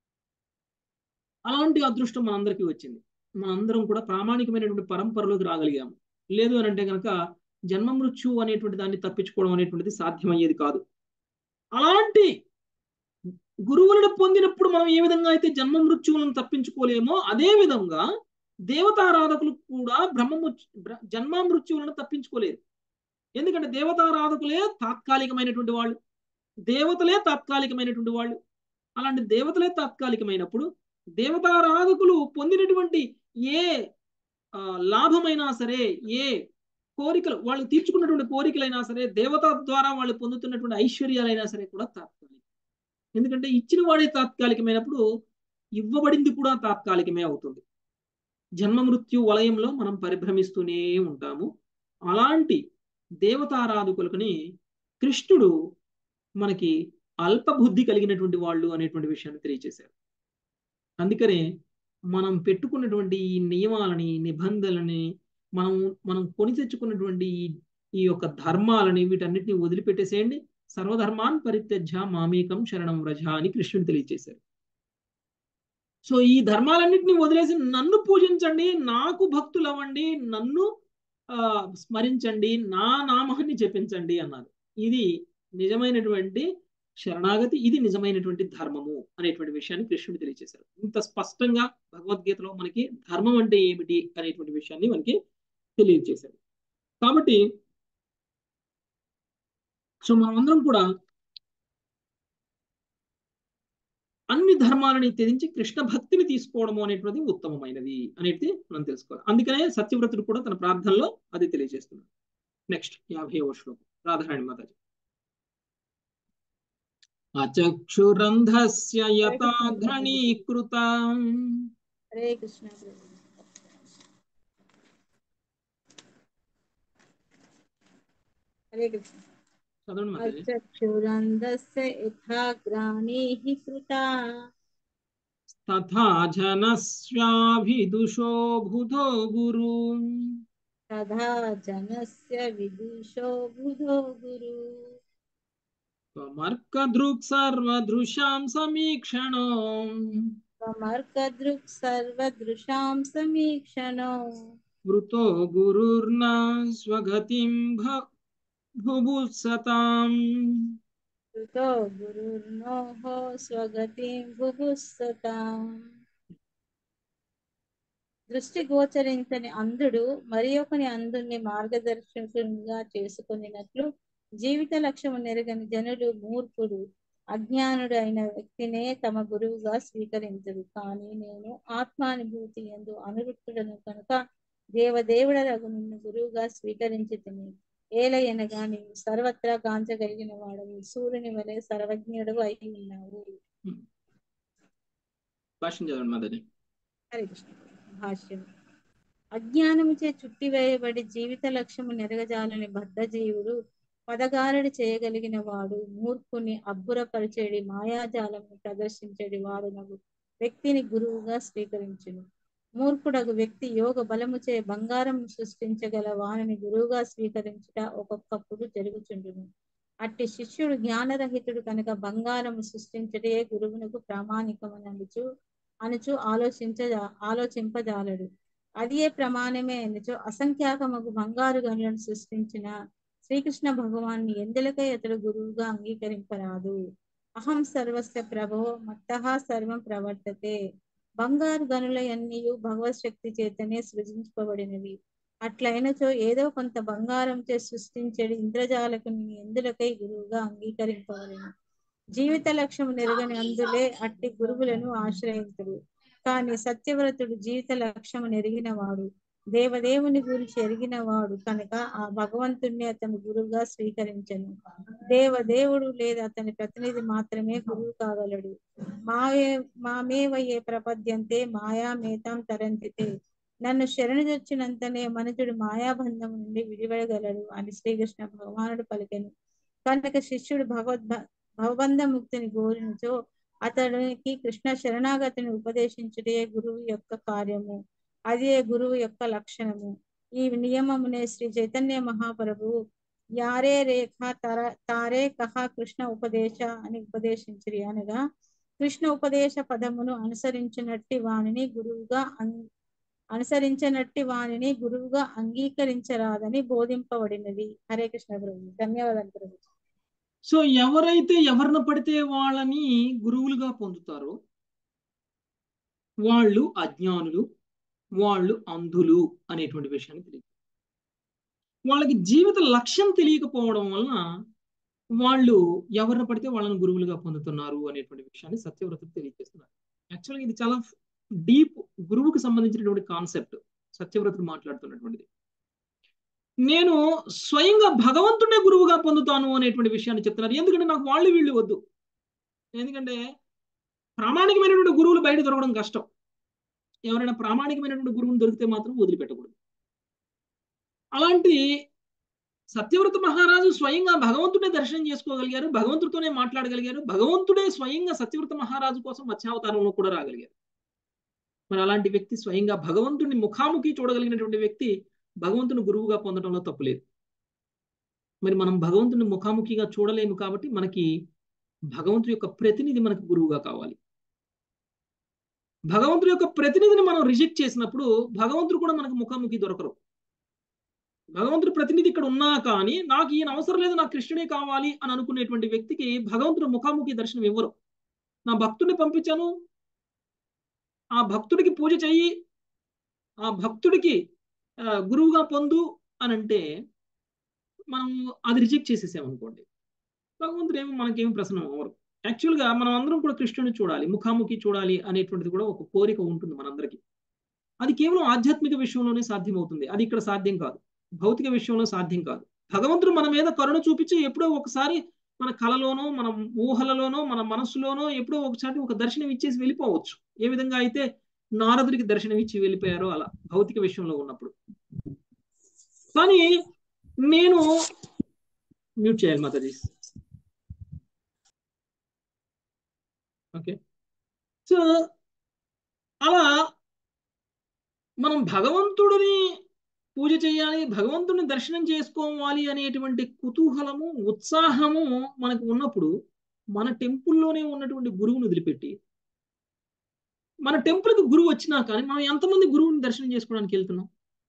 అలాంటి అదృష్టం మనందరికీ వచ్చింది. మనందరం కూడా ప్రామాణికమైనటువంటి పరంపరలోకి రాగలిగాము. లేదు అని అంటే కనుక జన్మ మృత్యు అనేటువంటి దాన్ని తప్పించుకోవడం అనేటువంటిది సాధ్యమయ్యేది కాదు. అలాంటి గురువులను పొందినప్పుడు మనం ఏ విధంగా అయితే జన్మ మృత్యువులను తప్పించుకోలేమో అదే విధంగా దేవతారాధకులు కూడా జన్మ మృత్యువులను తప్పించుకోలేరు. ఎందుకంటే దేవతారాధకులే తాత్కాలికమైనటువంటి వాళ్ళు, దేవతలే తాత్కాలికమైనటువంటి వాళ్ళు. అలాంటి దేవతలే తాత్కాలికమైనప్పుడు దేవతారాధకులు పొందినటువంటి ఏ లాభమైనా సరే, ఏ కోరికలు వాళ్ళు తీర్చుకున్నటువంటి కోరికలైనా సరే, దేవత ద్వారా వాళ్ళు పొందుతున్నటువంటి ఐశ్వర్యాలైనా సరే కూడా తాత్కాలికం. ఎందుకంటే ఇచ్చిన వాడే తాత్కాలికమైనప్పుడు ఇవ్వబడింది కూడా తాత్కాలికమే అవుతుంది. జన్మ మృత్యు వలయంలో మనం పరిభ్రమిస్తూనే ఉంటాము. అలాంటి దేవతారాధకులని కృష్ణుడు మనకి అల్పబుద్ధి కలిగినటువంటి వాళ్ళు అనేటువంటి విషయాన్ని తెలియజేశారు. అందుకనే మనం పెట్టుకున్నటువంటి ఈ నియమాలని, నిబంధనలని, మనం కొని తెచ్చుకున్నటువంటి ఈ యొక్క ధర్మాలని వీటన్నిటిని వదిలిపెట్టేసేయండి. సర్వధర్మాన్ పరిత్యజ్య మామేకం శరణం వ్రజ అని కృష్ణుడు తెలియజేశారు. సో ఈ ధర్మాలన్నింటినీ వదిలేసి నన్ను పూజించండి, నాకు భక్తులు అవ్వండి, నన్ను స్మరించండి, నా నామాన్ని జపించండి అన్నారు. ఇది నిజమైనటువంటి శరణాగతి ఇది నిజమైనటువంటి ధర్మము అనేటువంటి విషయాన్ని కృష్ణుడు తెలియజేశారు. ఇంత స్పష్టంగా భగవద్గీతలో మనకి ధర్మం అంటే ఏమిటి అనేటువంటి విషయాన్ని మనకి తెలియజేశారు. కాబట్టి సో మనమందరం కూడా అన్ని ధర్మాలని త్యజించి కృష్ణ భక్తిని తీసుకోవడము అనేటువంటిది ఉత్తమమైనది అనేది మనం తెలుసుకోవాలి. అందుకనే సత్యవ్రతుడు కూడా తన ప్రార్థనలో అది తెలియజేస్తున్నాడు. నెక్స్ట్ 50వ శ్లోకం రాధారాణి మాతాజీ. అచక్షురంధస్య యథా ఘ్రణీకృతం. హరే కృష్ణ. హరే కృష్ణ. చదవండి మాతాజీ. అచక్షురంధస్య యథా గ్రాణీః కృతా తథా జనస్యాభిదుషో బుధో గురు. తథా జనస్య విదుషో బుధో గురు. త్వమర్కదృక్ సర్వదృశాం సమీక్షణో. త్వమర్కదృక్ సర్వదృశాం సమీక్షణో. వృతో గురుర్న స్వగతిం భుభుత్సతాం. వృతో గురుర్నోః స్వగతిం భుభుత్సతాం. దృష్టి గోచరించని అంధుడు మరి ఒకని అంధుణ్ణి మార్గదర్శకునిగా చేసుకున్నట్లు జీవిత లక్ష్యము నెరగని జనులు మూర్ఖుడు అజ్ఞానుడు అయిన వ్యక్తినే తమ గురువుగా స్వీకరించరు. కానీ నేను ఆత్మానుభూతి యందు అనురుక్తుడను కనుక దేవదేవుడరగు నిన్ను గురువుగా స్వీకరించి తిని ఏలయనగా నీవు సర్వత్రా గాంచగలిగిన వాడవు, సూర్యుని వలె సర్వజ్ఞుడు అయి ఉన్నావు. భాష్యం చదవండి మాతాజీ. హరే కృష్ణ. భాష్యం. అజ్ఞానముచే చుట్టివేయబడి జీవిత లక్ష్యము నెరగజాలని బద్ధజీవుడు పదగారడి చేయగలిగిన వాడు మూర్ఖుని అబ్బురపరిచేడి మాయాజాలను ప్రదర్శించేడి వాడునగు వ్యక్తిని గురువుగా స్వీకరించును. మూర్ఖుడగు వ్యక్తి యోగ బలముచే బంగారం సృష్టించగల వానిని గురువుగా స్వీకరించుట ఒక్కొక్కప్పుడు జరుగుచుండును. అట్టి శిష్యుడు జ్ఞానరహితుడు కనుక బంగారము సృష్టించటే గురువునకు ప్రామాణికమననుచు ఆలోచింపజాలడు. అదే ప్రమాణమే అనుచు అసంఖ్యాకమగు బంగారు గనులను సృష్టించిన శ్రీకృష్ణ భగవాన్ని ఎందులకై అతడు గురువుగా అంగీకరింపరాదు. అహం సర్వస్య ప్రభో మత్తః సర్వం ప్రవర్తతే. బంగారు గనులయన్నీయు భగవత్ శక్తి చేతనే సృజించబడినవి. అట్లయినచో ఏదో కొంత బంగారంచే సృష్టించేది ఇంద్రజాలకుని ఎందులకై గురువుగా అంగీకరింపవలెను. జీవిత లక్ష్యము నెరగని అందులే అట్టి గురువులను ఆశ్రయించడు. కానీ సత్యవ్రతుడు జీవిత లక్ష్యము నెరిగిన వాడు, దేవదేవుని గురించి ఎరిగిన వాడు కనుక ఆ భగవంతుణ్ణి అతని గురువుగా స్వీకరించను. దేవదేవుడు లేదా అతని ప్రతినిధి మాత్రమే గురువు కాగలడు. మామేవయే ప్రపద్యంతే మాయామేతాం తరంతితే. నన్ను శరణుజొచ్చినంతనే మనుషుడు మాయాబంధము నుండి విడివడగలడు అని శ్రీకృష్ణ భగవానుడు పలికెను. కనుక శిష్యుడు భవబంధ ముక్తిని కోరినచో అతడికి కృష్ణ శరణాగతిని ఉపదేశించుటే గురువు యొక్క కార్యము. అదే గురువు యొక్క లక్షణము. ఈ నియమమునే శ్రీ చైతన్య మహాప్రభువు యారే రేఖ తారే కహ కృష్ణ ఉపదేశ అని ఉపదేశించిరి. అనగా కృష్ణ ఉపదేశ పదమును అనుసరించినట్టి వానిని గురువుగా అంగీకరించరాదని బోధింపబడినది. హరే కృష్ణ ప్రభు. ధన్యవాదాలు ప్రభు. సో ఎవరైతే ఎవరిని పడితే వాళ్ళని గురువులుగా పొందుతారో వాళ్ళు అజ్ఞానులు, వాళ్ళు అంధులు అనేటువంటి విషయాన్ని తెలియదు. వాళ్ళకి జీవిత లక్ష్యం తెలియకపోవడం వలన వాళ్ళు ఎవరిని పడితే వాళ్ళని గురువులుగా పొందుతున్నారు అనేటువంటి విషయాన్ని సత్యవ్రతుడు తెలియజేస్తున్నారు. యాక్చువల్గా ఇది చాలా డీప్ గురువుకు సంబంధించినటువంటి కాన్సెప్ట్ సత్యవ్రతుడు మాట్లాడుతున్నటువంటిది. నేను స్వయంగా భగవంతుడే గురువుగా పొందుతాను అనేటువంటి విషయాన్ని చెప్తున్నారు. ఎందుకంటే నాకు వాళ్ళు వీళ్ళు వద్దు. ఎందుకంటే ప్రామాణికమైనటువంటి గురువులు బయట దొరకడం కష్టం. ఎవరైనా ప్రామాణికమైనటువంటి గురువుని దొరికితే మాత్రం వదిలిపెట్టకూడదు. అలాంటి సత్యవ్రత మహారాజు స్వయంగా భగవంతుడే దర్శనం చేసుకోగలిగారు, భగవంతుడితోనే మాట్లాడగలిగారు, భగవంతుడే స్వయంగా సత్యవ్రత మహారాజు కోసం మత్స్యావతారంలో కూడా రాగలిగారు. మరి అలాంటి వ్యక్తి స్వయంగా భగవంతుడిని ముఖాముఖి చూడగలిగినటువంటి వ్యక్తి భగవంతుని గురువుగా పొందడంలో తప్పులేదు. మరి మనం భగవంతుని ముఖాముఖిగా చూడలేము కాబట్టి మనకి భగవంతుడి యొక్క ప్రతినిధి మనకు గురువుగా కావాలి. భగవంతుడి యొక్క ప్రతినిధిని మనం రిజెక్ట్ చేసినప్పుడు భగవంతుడు కూడా మనకు ముఖాముఖి దొరకరు. భగవంతుడి ప్రతినిధి ఇక్కడ ఉన్నా కానీ నాకు ఈయన అవసరం లేదు, నాకు కృష్ణుడే కావాలి అని అనుకునేటువంటి వ్యక్తికి భగవంతుడు ముఖాముఖి దర్శనం ఇవ్వరు. నా భక్తుడిని పంపించాను, ఆ భక్తుడికి పూజ చెయ్యి, ఆ భక్తుడికి గురువుగా పొందు అని అంటే మనం అది రిజెక్ట్ చేసేసామనుకోండి, భగవంతుడు ఏమో మనకేమి ప్రసన్నం అవ్వరు. యాక్చువల్గా మనం అందరం కూడా కృష్ణుడిని చూడాలి, ముఖాముఖి చూడాలి అనేటువంటిది కూడా ఒక కోరిక ఉంటుంది మనందరికీ. అది కేవలం ఆధ్యాత్మిక విషయంలోనే సాధ్యమవుతుంది, అది ఇక్కడ సాధ్యం కాదు, భౌతిక విషయంలో సాధ్యం కాదు. భగవంతుడు మన మీద కరుణ చూపించి ఎప్పుడో ఒకసారి మన కలలోనో మన ఊహలలోనో మన మనస్సులోనో ఎప్పుడో ఒకసారి ఒక దర్శనం ఇచ్చేసి వెళ్ళిపోవచ్చు. ఏ విధంగా అయితే నారదుడికి దర్శనం ఇచ్చి వెళ్ళిపోయారో అలా భౌతిక విషయంలో ఉన్నప్పుడు. కానీ నేను మ్యూట్ చేయాలి మాతాజీ. ఓకే, సో అలా మనం భగవంతుడిని పూజ చేయాలి, భగవంతుడిని దర్శనం చేసుకోవాలి అనేటువంటి కుతూహలము ఉత్సాహము మనకు ఉన్నప్పుడు మన టెంపుల్లోనే ఉన్నటువంటి గురువుని వదిలిపెట్టి, మన టెంపుల్కి గురువు వచ్చినా కానీ మనం ఎంతమంది గురువుని దర్శనం చేసుకోవడానికి వెళ్తున్నాం?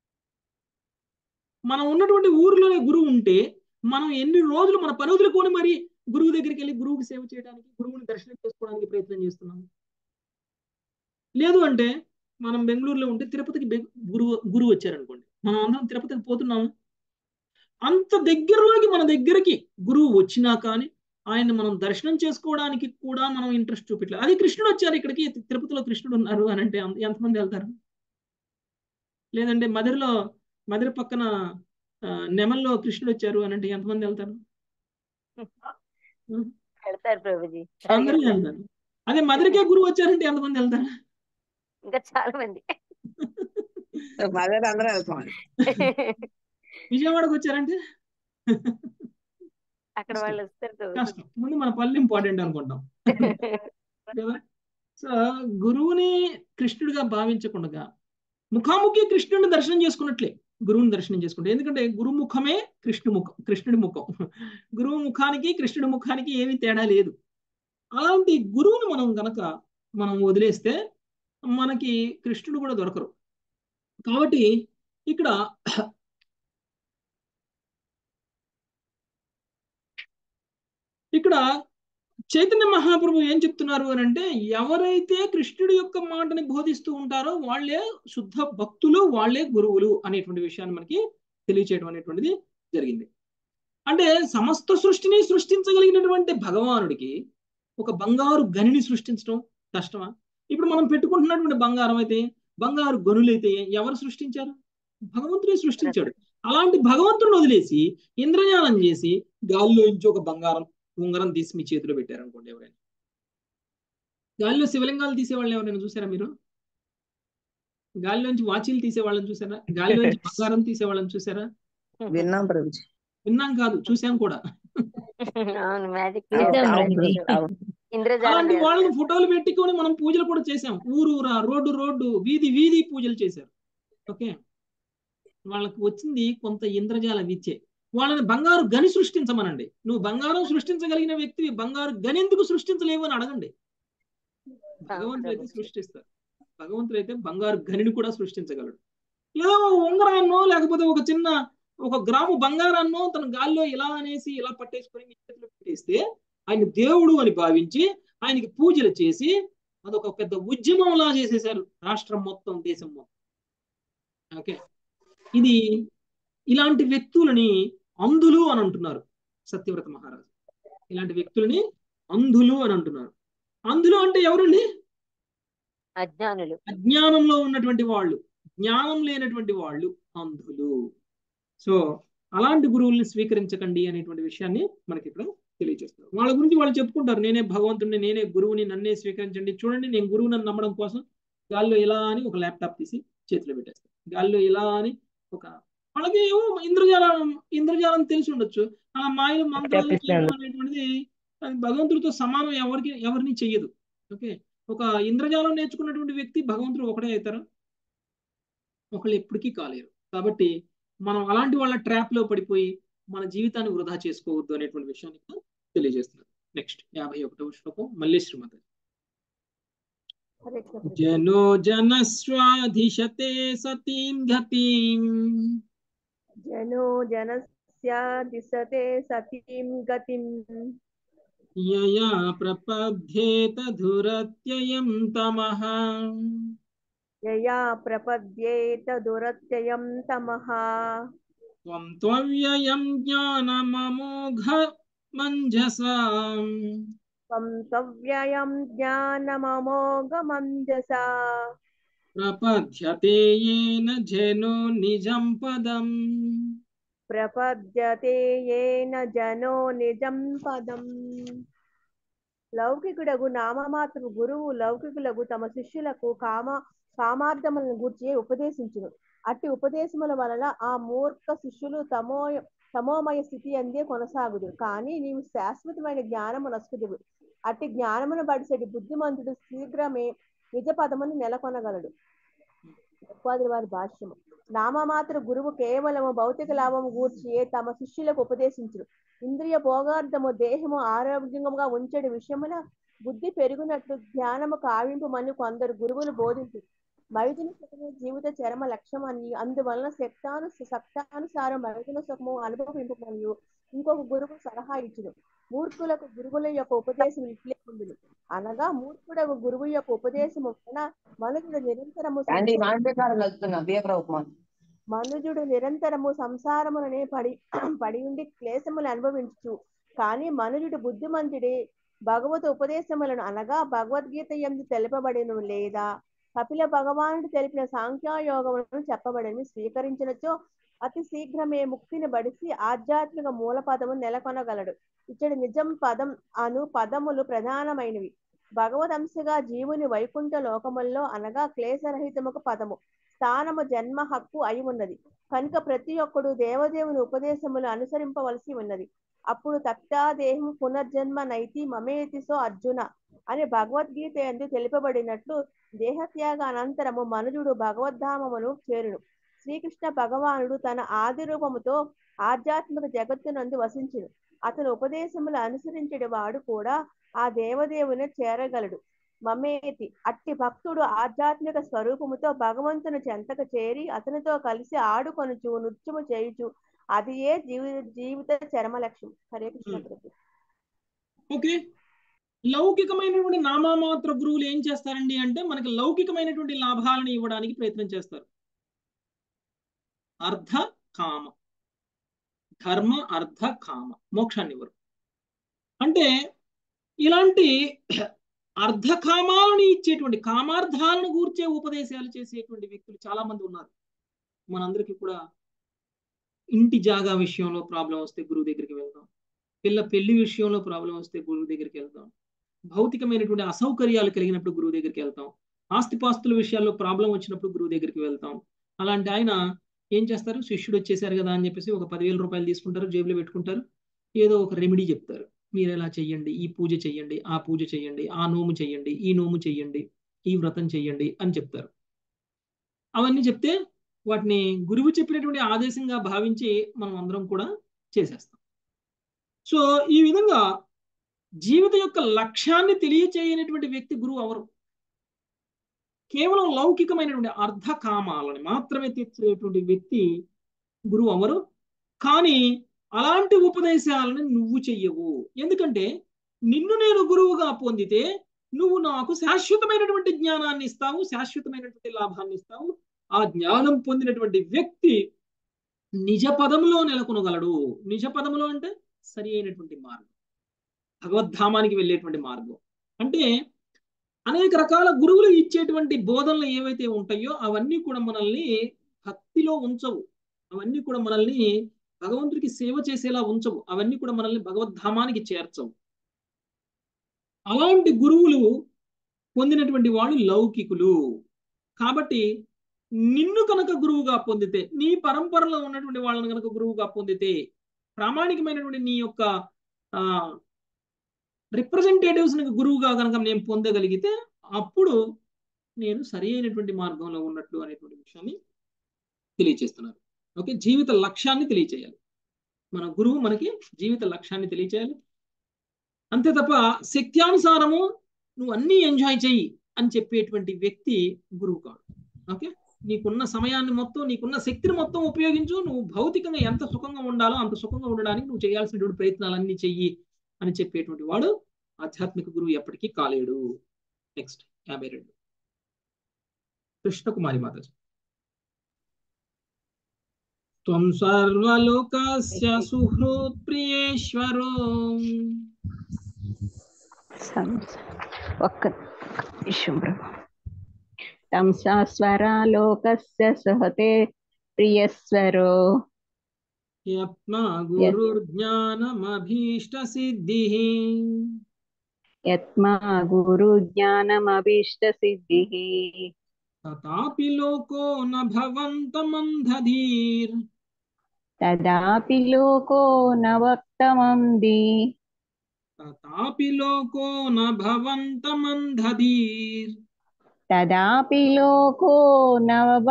మనం ఉన్నటువంటి ఊరిలోనే గురువు ఉంటే మనం ఎన్ని రోజులు మన పని వదులుకొని మరి గురువు దగ్గరికి వెళ్ళి గురువుకి సేవ చేయడానికి, గురువుని దర్శనం చేసుకోవడానికి ప్రయత్నం చేస్తున్నాం. లేదు అంటే మనం బెంగళూరులో ఉంటే తిరుపతికి గురువు వచ్చారనుకోండి, మనం అందరం తిరుపతికి పోతున్నాము. అంత దగ్గరలోకి మన దగ్గరికి గురువు వచ్చినా కానీ ఆయన మనం దర్శనం చేసుకోవడానికి కూడా మనం ఇంట్రెస్ట్ చూపించలేదు. అది కృష్ణుడు వచ్చారు ఇక్కడికి, తిరుపతిలో కృష్ణుడు ఉన్నారు అని అంటే ఎంతమంది వెళ్తారు? లేదంటే మదిర పక్కన నెమల్లో కృష్ణుడు వచ్చారు అని అంటే ఎంతమంది వెళ్తారు? అందరూ వెళ్తారు. అదే మదిరకే గురువు వచ్చారంటే ఎంతమంది వెళ్తారు? ఇంకా చాలా మంది. విజయవాడకు వచ్చారంటే అక్కడ వాళ్ళు వస్తారు. కష్టం. ముందు మన పల్లె ఇంపార్టెంట్ అనుకుంటాం కదా. సో గురువుని కృష్ణుడిగా భావించకుండా ముఖాముఖి కృష్ణుడిని దర్శనం చేసుకున్నట్లే గురువుని దర్శనం చేసుకుంటే. ఎందుకంటే గురుముఖమే కృష్ణుడి ముఖం. గురువు ముఖానికి కృష్ణుడి ముఖానికి ఏమీ తేడా లేదు. అలాంటి గురువుని మనం వదిలేస్తే మనకి కృష్ణుడు కూడా దొరకరు. కాబట్టి ఇక్కడ చైతన్య మహాప్రభు ఏం చెప్తున్నారు అని అంటే, ఎవరైతే కృష్ణుడి యొక్క మాటని బోధిస్తూ ఉంటారో వాళ్ళే శుద్ధ భక్తులు, వాళ్ళే గురువులు అనేటువంటి విషయాన్ని మనకి తెలియచేయడం అనేటువంటిది జరిగింది. అంటే సమస్త సృష్టిని సృష్టించగలిగినటువంటి భగవానుడికి ఒక బంగారు గనిని సృష్టించడం కష్టమా? ఇప్పుడు మనం పెట్టుకుంటున్నటువంటి బంగారు గనులైతే ఎవరు సృష్టించారు? భగవంతుడే సృష్టించాడు. అలాంటి భగవంతుడిని వదిలేసి ఇంద్రజాలం చేసి గాలిలోంచి ఒక బంగారం ఉంగరం తీసి మీ చేతిలో పెట్టారనుకోండి, ఎవరైనా గాలిలో శివలింగాలు తీసేవాళ్ళని ఎవరైనా చూసారా మీరు? గాలిలోంచి వాచీలు తీసేవాళ్ళని చూసారా? గాలిలోంచి బంగారం తీసేవాళ్ళని చూసారా? విన్నాం కాదు, చూసాం కూడా. అలాంటి వాళ్ళని ఫోటోలు పెట్టుకొని మనం పూజలు కూడా చేసాం. ఊరూరా, రోడ్డు, వీధి పూజలు చేశారు. ఓకే, వాళ్ళకి వచ్చింది కొంత ఇంద్రజాల విద్యే. వాళ్ళని బంగారు గని సృష్టించమనండి. నువ్వు బంగారం సృష్టించగలిగిన వ్యక్తివి, బంగారు గని ఎందుకు సృష్టించలేవు అని అడగండి. భగవంతుడు అయితే సృష్టిస్తారు. భగవంతుడు అయితే బంగారు గనిని కూడా సృష్టించగలడు. ఏదో ఉంగరాన్నో లేకపోతే ఒక గ్రాము బంగారాన్నో తన గాల్లో ఇలా అనేసి ఇలా పట్టేసుకొని మీ చేతిలో పెట్టేస్తే ఆయన దేవుడు అని భావించి ఆయనకి పూజలు చేసి అదొక పెద్ద ఉద్యమంలా చేసేసారు రాష్ట్రం మొత్తం, దేశం మొత్తం. ఓకే, ఇలాంటి వ్యక్తులని అంధులు అని అంటున్నారు సత్యవ్రత మహారాజు. ఇలాంటి వ్యక్తులని అంధులు అని అంటున్నారు. అంధులు అంటే ఎవరండి? అజ్ఞానంలో ఉన్నటువంటి వాళ్ళు, జ్ఞానం లేనటువంటి వాళ్ళు అంధులు. సో అలాంటి గురువుల్ని స్వీకరించకండి అనేటువంటి విషయాన్ని మనకి ఇక్కడ తెలియజేస్తారు. వాళ్ళ గురించి వాళ్ళు చెప్పుకుంటారు, నేనే భగవంతుడిని, నేనే గురువుని, నన్నే స్వీకరించండి, చూడండి నేను గురువు నన్ను నమ్మడం కోసం గాల్లో ఇలా అని ఒక ల్యాప్టాప్ తీసి చేతిలో పెట్టేస్తారు. గాల్లో ఇలా అని వాళ్ళకి ఏమో ఇంద్రజాలం తెలిసి ఉండొచ్చు. ఆ మాయలు మంత్రాలు అనేటువంటిది భగవంతుడితో సమానం ఎవరిని చెయ్యదు. ఓకే, ఒక ఇంద్రజాలం నేర్చుకున్నటువంటి వ్యక్తి భగవంతుడు ఒకటే అవుతారా? ఒకళ్ళు ఎప్పటికీ కాలేరు. కాబట్టి మనం అలాంటి వాళ్ళ ట్రాప్ లో పడిపోయి మన జీవితాన్ని వృధా చేసుకోవద్దు అనేటువంటి విషయాన్ని తెలియజేస్తున్నారు. నెక్స్ట్ 51వ శ్లోకం మళ్ళీ శ్రీమతి. జనో జనస్వాధిశతే సతీం గతిం జనో జనస్య దిశతే సతీం గతిం యయా ప్రపద్యేత ధురత్యయం తమః యయా ప్రపద్యేత దురత్యయం తమః త్వం త్వవ్యయం జ్ఞానమమోఘ మంజసా తం తవ్యయం జ్ఞానమమోఘమంజసా ప్రపద్యతే येन జనో నిజం పదం. ప్రపద్యతే ఏన జనో నిజం పదం. లౌకికుడగు నామమాత్రపు గురువు లౌకికులకు తమ శిష్యులకు కామార్థములను గూర్చి ఉపదేశించును. అట్టి ఉపదేశముల వలన ఆ మూర్ఖ శిష్యులు తమోమయ స్థితి అందే కొనసాగుదు. కానీ నీవు శాశ్వతమైన జ్ఞానము నసుకుదువు. అట్టి జ్ఞానమును బడిసెడి బుద్ధిమంతుడు శీఘ్రమే నిజ పదమును నెలకొనగలడు. వారి భాష్యము. నామమాత్ర గురువు కేవలము భౌతిక లాభము గూర్చియే తమ శిష్యులకు ఉపదేశించును. ఇంద్రియ భోగార్థము దేహము ఆరోగ్యంగా ఉంచడి విషయమున బుద్ధి పెరుగునట్లు జ్ఞానము కావింపమని కొందరు గురువులు బోధించారు. మైథున సుఖము జీవిత చరమ లక్ష్యమని, అందువలన శక్తానుసారం మైథున సుఖము అనుభవింపమని ఇంకొక గురువు సలహా ఇచ్చును. మూర్ఖులకు గురువుల యొక్క ఉపదేశం ఇట్లే ఉండును. అనగా మూర్ఖుడకు గురువు యొక్క ఉపదేశము వలన మనుజుడు నిరంతరము సంసారములనే పడి ఉండి క్లేశములు అనుభవించు. కానీ మనుజుడు బుద్ధిమంతుడే భగవత్ ఉపదేశములను అనగా భగవద్గీత యందు తెలుపబడిన లేదా కపిల భగవానుడు తెలిపిన సాంఖ్యయోగములను చెప్పబడిన స్వీకరించినచో అతి శీఘ్రమే ముక్తిని బడిసి ఆధ్యాత్మిక మూల పదము నెలకొనగలడు. ఇచ్చడి నిజం పదం అను పదములు ప్రధానమైనవి. భగవదంశగా జీవుని వైకుంఠ లోకముల్లో అనగా క్లేశరహితముకు పదము స్థానము జన్మ హక్కు అయి ఉన్నది. కనుక ప్రతి ఒక్కడు దేవదేవుని ఉపదేశములు అనుసరింపవలసి ఉన్నది. అప్పుడు తక్తాదేహం పునర్జన్మ నైతి మమేతి సో అర్జున అని భగవద్గీత యందు తెలుపబడినట్లు దేహత్యాగ అనంతరము మనుజుడు భగవద్ధామమును చేరును. శ్రీకృష్ణ భగవానుడు తన ఆది రూపముతో ఆధ్యాత్మిక జగత్తునందు వసించును. అతని ఉపదేశములు అనుసరించడి వాడు కూడా ఆ దేవదేవుని చేరగలడు. మమేతి అట్టి భక్తుడు ఆధ్యాత్మిక స్వరూపముతో భగవంతుని చెంతకు చేరి అతనితో కలిసి ఆడుకొనుచు నృత్యము చేయుచు అది ఏ జీవిత చరమ లక్ష్యం. హరే కృష్ణ ప్రభు. ఓకే, లౌకికమైనటువంటి నామమాత్ర గురువులు ఏం చేస్తారండి అంటే మనకి లౌకికమైనటువంటి లాభాలను ఇవ్వడానికి ప్రయత్నం చేస్తారు. అర్థ కామ, ధర్మ అర్థ కామ, మోక్షాన్ని ఇవ్వరు. అంటే ఇలాంటి అర్ధకామాలను ఇచ్చేటువంటి కామార్థాలను గూర్చే ఉపదేశాలు చేసేటువంటి వ్యక్తులు చాలా మంది ఉన్నారు. మనందరికీ కూడా ఇంటి జాగా విషయంలో ప్రాబ్లం వస్తే గురువు దగ్గరికి వెళ్దాం, పెళ్లి విషయంలో ప్రాబ్లం వస్తే గురువు దగ్గరికి వెళ్తాం, భౌతికమైనటువంటి అసౌకర్యాలు కలిగినప్పుడు గురువు దగ్గరికి వెళ్తాం, ఆస్తిపాస్తుల విషయాల్లో ప్రాబ్లం వచ్చినప్పుడు గురువు దగ్గరికి వెళ్తాం. అలాంటి ఆయన ఏం చేస్తారు, శిష్యుడు వచ్చేసారు కదా అని చెప్పేసి ఒక 10,000 రూపాయలు తీసుకుంటారు, జేబులో పెట్టుకుంటారు, ఏదో ఒక రెమెడీ చెప్తారు. మీరు ఎలా చెయ్యండి, ఈ పూజ చెయ్యండి, ఆ పూజ చెయ్యండి, ఆ నోము చెయ్యండి, ఈ నోము చెయ్యండి, ఈ వ్రతం చెయ్యండి అని చెప్తారు. అవన్నీ చెప్తే వాటిని గురువు చెప్పినటువంటి ఆదేశంగా భావించి మనం అందరం కూడా చేసేస్తాం. సో ఈ విధంగా జీవితం యొక్క లక్ష్యాన్ని తెలియచేయనటువంటి వ్యక్తి గురువు అవరు. కేవలం లౌకికమైనటువంటి అర్ధకామాలని మాత్రమే తీర్చేటువంటి వ్యక్తి గురువు అవరు. కానీ అలాంటి ఉపదేశాలను నువ్వు చెయ్యవు. ఎందుకంటే నిన్ను నేను గురువుగా పొందితే నువ్వు నాకు శాశ్వతమైనటువంటి జ్ఞానాన్ని ఇస్తావు, శాశ్వతమైనటువంటి లాభాన్ని ఇస్తావు. ఆ జ్ఞానం పొందినటువంటి వ్యక్తి నిజ పదంలో నెలకొనగలడు. నిజ పదములో అంటే సరి అయినటువంటి మార్గం, భగవద్ధామానికి వెళ్ళేటువంటి మార్గం. అంటే అనేక రకాల గురువులు ఇచ్చేటువంటి బోధనలు ఏవైతే ఉంటాయో అవన్నీ కూడా మనల్ని భక్తిలో ఉంచవు, అవన్నీ కూడా మనల్ని భగవంతుడికి సేవ చేసేలా ఉంచవు, అవన్నీ కూడా మనల్ని భగవద్ధామానికి చేర్చవు. అలాంటి గురువులు పొందినటువంటి వాళ్ళు లౌకికులు. కాబట్టి నిన్ను కనుక గురువుగా పొందితే, నీ పరంపరలో ఉన్నటువంటి వాళ్ళని కనుక గురువుగా పొందితే, ప్రామాణికమైనటువంటి నీ యొక్క రిప్రజెంటేటివ్స్ గురువుగా కనుక నేను పొందగలిగితే అప్పుడు నేను సరి అయినటువంటి మార్గంలో ఉన్నట్లు అనేటువంటి విషయాన్ని తెలియచేస్తున్నారు. ఓకే, జీవిత లక్ష్యాన్ని తెలియచేయాలి. మన గురువు మనకి జీవిత లక్ష్యాన్ని తెలియచేయాలి. అంతే తప్ప శక్త్యానుసారము నువ్వు అన్నీ ఎంజాయ్ చెయ్యి అని చెప్పేటువంటి వ్యక్తి గురువు కాదు. ఓకే, నీకున్న సమయాన్ని మొత్తం, నీకున్న శక్తిని మొత్తం ఉపయోగించు. నువ్వు భౌతికంగా ఎంత సుఖంగా ఉండాలో అంత సుఖంగా ఉండడానికి నువ్వు చేయాల్సినటువంటి ప్రయత్నాలన్నీ చెయ్యి అని చెప్పేటువంటి వాడు ఆధ్యాత్మిక గురువు ఎప్పటికీ కాలేడు. నెక్స్ట్ 52 కృష్ణకుమారి మాతాజీ. త్వం సర్వలోకస్య సుహృత్ ప్రియేశ్వరో. ఒక్క నిమిషం ప్రభు. తం శాశ్వరాలోకస్య సహతే ప్రియస్వరో యత్మా గురుర్జ్ఞానమభీష్ట సిద్ధిః. యత్మా గురు జ్ఞానమభీష్ట సిద్ధిః. తథాపి లోకో న భవంతమంధధీర్. తదాపి లోకో న వక్తమంది. తథాపి లోకో న భవంతమంధధీర్. తదాపి లోకో న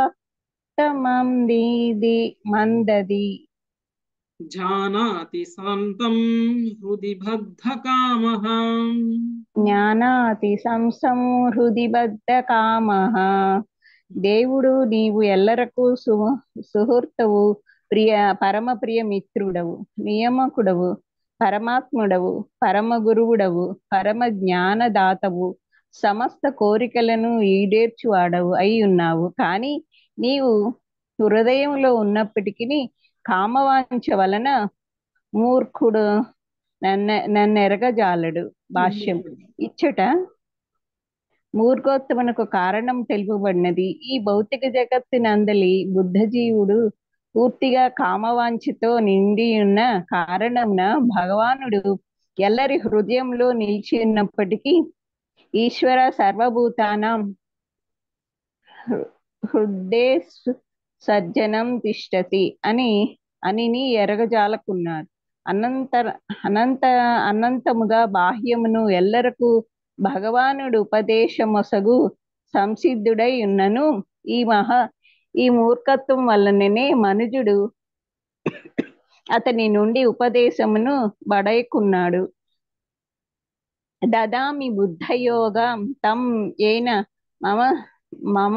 వక్తమంది మందది. జానాతి శాంతం హృది బద్ధకామః. జ్ఞానాతి సంసం హృది బద్ధ కామః. దేవుడు నీవు ఎల్లరకు సుహృతవు, పరమ ప్రియ మిత్రుడవు, నియామకుడవు, పరమాత్ముడవు, పరమ గురువుడవు, పరమ జ్ఞానదాతవు, సమస్త కోరికలను ఈడేర్చువాడవు అయి ఉన్నావు. కానీ నీవు హృదయంలో ఉన్నప్పటికీ కామవాంఛ వలన మూర్ఖుడు నన్నెరగజాలడు. భాష్యం. ఇచ్చట మూర్ఖోత్తమునకు కారణం తెలుపబడినది. ఈ భౌతిక జగత్తునందలి బుద్ధజీవుడు పూర్తిగా కామవాంఛతో నిండి ఉన్న కారణంన భగవానుడు ఎల్లరి హృదయంలో నిలిచి ఉన్నప్పటికీ ఈశ్వర సర్వభూతానాం హృదే సజ్జనం తిష్టతి అని ఎరగజాలకున్నాడు. అనంతముగా బాహ్యమును ఎల్లరకు భగవానుడు ఉపదేశమొసగు సంసిద్ధుడై ఉన్నను ఈ మూర్ఖత్వం వలననే మనుజుడు అతని నుండి ఉపదేశమును బడైకున్నాడు. దదామి బుద్ధయోగం తం ఏన మమ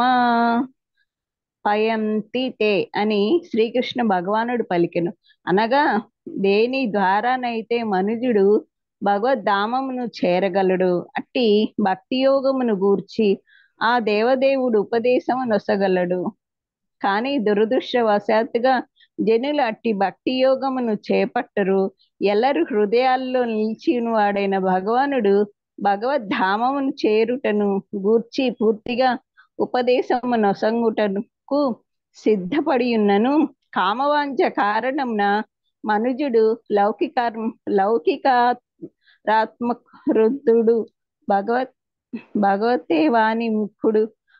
పయంతి తే అని శ్రీకృష్ణ భగవానుడు పలికెను. అనగా దేని ద్వారానైతే మనుజుడు భగవద్ధామమును చేరగలడు, అట్టి భక్తి యోగమును గూర్చి ఆ దేవదేవుడు ఉపదేశము నొసగలడు. కానీ దురదృష్టవశాత్తుగా జనులు అట్టి భక్తి యోగమును చేపట్టరు. ఎల్లరు హృదయాల్లో నిలిచిన వాడైన భగవానుడు భగవద్ధామమును చేరుటను గూర్చి పూర్తిగా ఉపదేశము నొసంగుటకు సిద్ధపడి ఉన్నను. కామవాంఛ కారణంన మనుజుడు లౌకికాత్మహృదుడు భగవతే వాణి ముఖుడు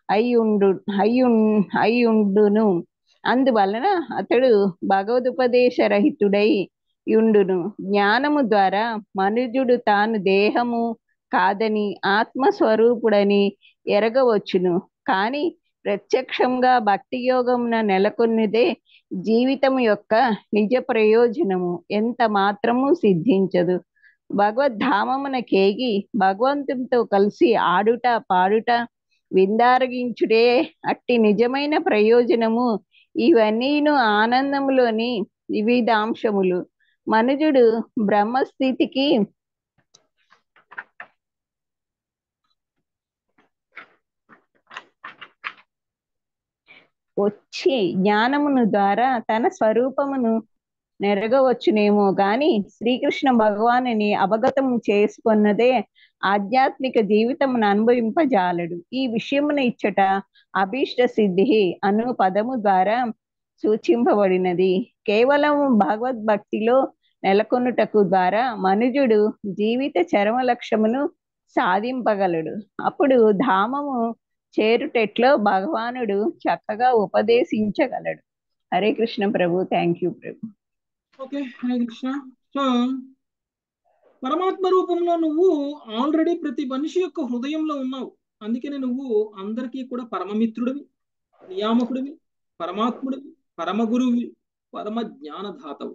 అయ్యుండును. అందువలన అతడు భగవదుపదేశ రహితుడై యుండును. జ్ఞానము ద్వారా మనుజుడు తాను దేహము కాదని ఆత్మస్వరూపుడని ఎరగవచ్చును. కానీ ప్రత్యక్షంగా భక్తి యోగమున నెలకొన్నదే జీవితం యొక్క నిజ ప్రయోజనము ఎంత మాత్రము సిద్ధించదు. భగవద్ధామమున కేగి భగవంతునితో కలిసి ఆడుట పాడుట విందారగించుడే అట్టి నిజమైన ప్రయోజనము. ఇవన్నీను ఆనందములోని వివిధ అంశములు. మనుజుడు బ్రహ్మస్థితికి వచ్చి జ్ఞానమును ద్వారా తన స్వరూపమును నెరగవచ్చునేమో గాని శ్రీకృష్ణ భగవానుని అవగతం చేసుకున్నదే ఆధ్యాత్మిక జీవితమును అనుభవింపజాలడు. ఈ విషయమున ఇచ్చట అభీష్ట సిద్ధి అను పదము ద్వారా సూచింపబడినది. కేవలం భగవద్భక్తిలో నెలకొనుటకు ద్వారా మనుజుడు జీవిత చరమ లక్ష్యమును సాధింపగలడు. అప్పుడు ధామము చేరుటెట్లో భగవానుడు చక్కగా ఉపదేశించగలడు. హరే కృష్ణ ప్రభు. థ్యాంక్ యూ ప్రభు. ఓకే, హరే కృష్ణ. సో పరమాత్మ రూపంలో నువ్వు ఆల్రెడీ ప్రతి మనిషి యొక్క హృదయంలో ఉన్నావు. అందుకనే నువ్వు అందరికీ కూడా పరమమిత్రుడివి, నియామకుడివి, పరమాత్ముడివి, పరమ గురువి, పరమ జ్ఞానదాతవు.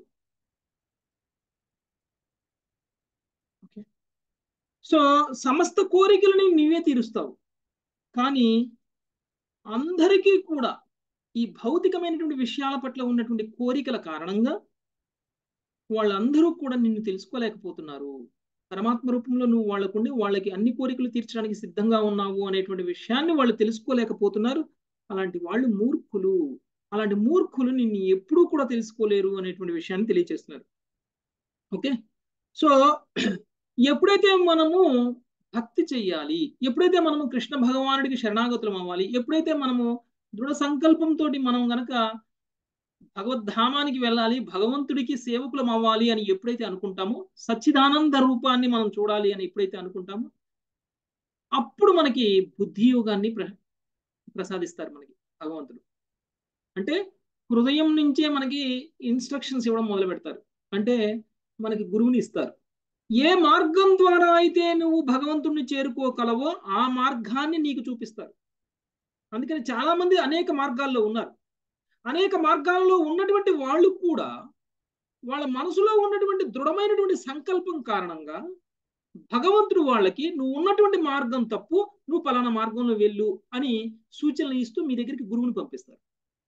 ఓకే, సో సమస్త కోరికలని నీవే తీరుస్తావు. కానీ అందరికీ కూడా ఈ భౌతికమైనటువంటి విషయాల పట్ల ఉన్నటువంటి కోరికల కారణంగా వాళ్ళందరూ కూడా నిన్ను తెలుసుకోలేకపోతున్నారు. పరమాత్మ రూపంలో నువ్వు వాళ్ళకుండి వాళ్ళకి అన్ని కోరికలు తీర్చడానికి సిద్ధంగా ఉన్నావు అనేటువంటి విషయాన్ని వాళ్ళు తెలుసుకోలేకపోతున్నారు. అలాంటి వాళ్ళు మూర్ఖులు. అలాంటి మూర్ఖులు నిన్ను ఎప్పుడూ కూడా తెలుసుకోలేరు అనేటువంటి విషయాన్ని తెలియజేస్తున్నారు. ఓకే, సో ఎప్పుడైతే మనము భక్తి చెయ్యాలి, ఎప్పుడైతే మనము కృష్ణ భగవానుడికి శరణాగతులం అవ్వాలి, ఎప్పుడైతే మనము దృఢ సంకల్పంతో మనం గనక భగవద్ధామానికి వెళ్ళాలి, భగవంతుడికి సేవకులం అవ్వాలి అని ఎప్పుడైతే అనుకుంటామో, సచ్చిదానంద రూపాన్ని మనం చూడాలి అని ఎప్పుడైతే అనుకుంటామో, అప్పుడు మనకి బుద్ధి యోగాన్ని ప్రసాదిస్తారు మనకి భగవంతుడు. అంటే హృదయం నుంచే మనకి ఇన్స్ట్రక్షన్స్ ఇవ్వడం మొదలు పెడతారు. అంటే మనకి గురువుని ఇస్తారు. ఏ మార్గం ద్వారా అయితే నువ్వు భగవంతుడిని చేరుకోగలవో ఆ మార్గాన్ని నీకు చూపిస్తారు. అందుకని చాలా మంది అనేక మార్గాల్లో ఉన్నారు. అనేక మార్గాల్లో ఉన్నటువంటి వాళ్ళు కూడా వాళ్ళ మనసులో ఉన్నటువంటి దృఢమైనటువంటి సంకల్పం కారణంగా భగవంతుడు వాళ్ళకి నువ్వు ఉన్నటువంటి మార్గం తప్పు, నువ్వు పలానా మార్గంలో వెళ్ళు అని సూచనలు ఇస్తూ మీ దగ్గరికి గురువుని పంపిస్తారు.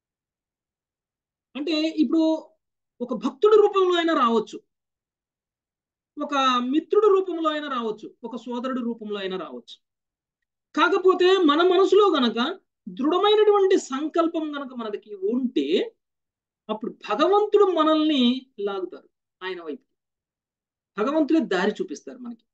అంటే ఇప్పుడు ఒక భక్తుడి రూపంలో అయినా రావచ్చు, ఒక మిత్రుడి రూపంలో అయినా రావచ్చు, ఒక సోదరుడి రూపంలో అయినా రావచ్చు. కాకపోతే మన మనసులో గనక దృఢమైనటువంటి సంకల్పం గనక మనకి ఉంటే అప్పుడు భగవంతుడు మనల్ని లాగుతారు ఆయన వైపు. భగవంతుడే దారి చూపిస్తారు మనకి.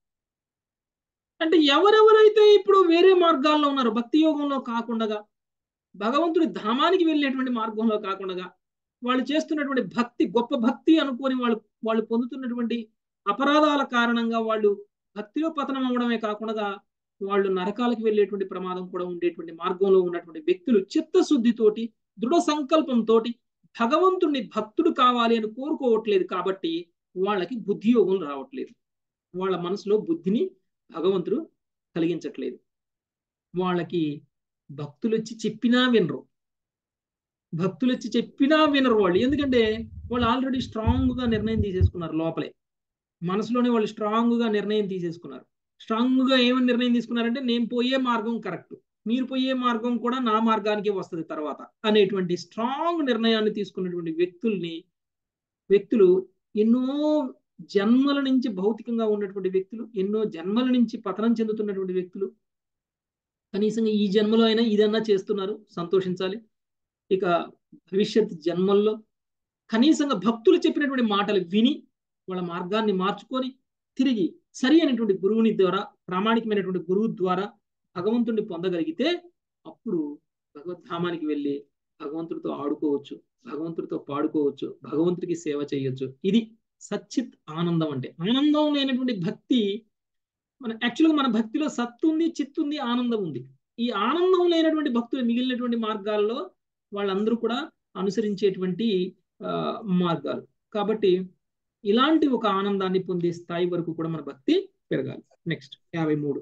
అంటే ఎవరెవరైతే ఇప్పుడు వేరే మార్గాల్లో ఉన్నారో, భక్తి యోగంలో కాకుండా భగవంతుడి ధామానికి వెళ్ళేటువంటి మార్గంలో కాకుండా వాళ్ళు చేస్తున్నటువంటి భక్తి గొప్ప భక్తి అనుకొని వాళ్ళు పొందుతున్నటువంటి అపరాధాల కారణంగా వాళ్ళు భక్తిలో పతనం అవ్వడమే కాకుండా వాళ్ళు నరకాలకు వెళ్ళేటువంటి ప్రమాదం కూడా ఉండేటువంటి మార్గంలో ఉన్నటువంటి వ్యక్తులు చిత్తశుద్ధితోటి దృఢ సంకల్పంతో భగవంతుడిని భక్తుడు కావాలి అని కోరుకోవట్లేదు. కాబట్టి వాళ్ళకి బుద్ధి యోగం రావట్లేదు. వాళ్ళ మనసులో బుద్ధిని భగవంతుడు కలిగించట్లేదు. వాళ్ళకి భక్తులు వచ్చి చెప్పినా వినరు. భక్తులు వచ్చి చెప్పినా వినరు వాళ్ళు. ఎందుకంటే వాళ్ళు ఆల్రెడీ స్ట్రాంగ్ గా నిర్ణయం తీసేసుకున్నారు లోపలే. మనసులోనే వాళ్ళు స్ట్రాంగ్ గా నిర్ణయం తీసేసుకున్నారు. స్ట్రాంగ్ గా ఏమని నిర్ణయం తీసుకున్నారంటే నేను పోయే మార్గం కరెక్ట్, మీరు పోయే మార్గం కూడా నా మార్గానికే వస్తుంది తర్వాత అనేటువంటి స్ట్రాంగ్ నిర్ణయాన్ని తీసుకున్నటువంటి వ్యక్తులు ఎన్నో జన్మల నుంచి భౌతికంగా ఉన్నటువంటి వ్యక్తులు, ఎన్నో జన్మల నుంచి పతనం చెందుతున్నటువంటి వ్యక్తులు కనీసంగా ఈ జన్మలో అయినా ఇదన్నా చేస్తున్నారు, సంతోషించాలి. ఇక భవిష్యత్ జన్మల్లో కనీసంగా భక్తులు చెప్పినటువంటి మాటలు విని వాళ్ళ మార్గాన్ని మార్చుకొని తిరిగి సరి అయినటువంటి గురువుని ద్వారా, ప్రామాణికమైనటువంటి గురువు ద్వారా భగవంతుడిని పొందగలిగితే అప్పుడు భగవద్ధామానికి వెళ్ళి భగవంతుడితో ఆడుకోవచ్చు, భగవంతుడితో పాడుకోవచ్చు, భగవంతుడికి సేవ చేయొచ్చు. ఇది సచ్చిత్ ఆనందం. అంటే ఆనందం లేనటువంటి భక్తి యాక్చువల్గా మన భక్తిలో సత్తు ఉంది, చిత్తు ఉంది, ఆనందం ఉంది. ఈ ఆనందం లేనటువంటి భక్తులు మిగిలినటువంటి మార్గాల్లో వాళ్ళందరూ కూడా అనుసరించేటువంటి మార్గాలు. కాబట్టి ఇలాంటి ఒక ఆనందాన్ని పొందే స్థాయి వరకు కూడా మన భక్తి పెరగాలి. నెక్స్ట్ 53.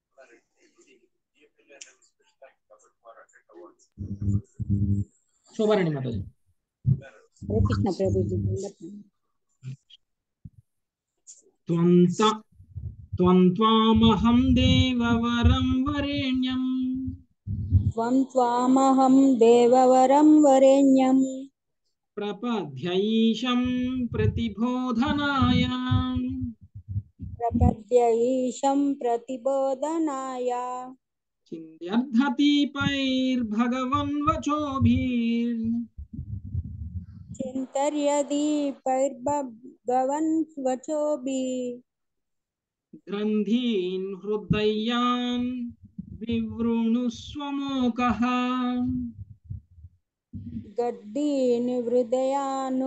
శోభారాణి మాతాజీ. కృష్ణ ప్రభుజీ. త్వామహం దేవవరం వరేణ్యం త్వామహం దేవవరం వరేణ్యం ప్రపద్యైషం ప్రతిబోధనాయ చింత్యర్థదీపైర్భగవన్ వచోభిర్ గ్రంథీన్ హృదయాన్ వివృణుస్వమోకః. గడ్డీన్ హృదయాను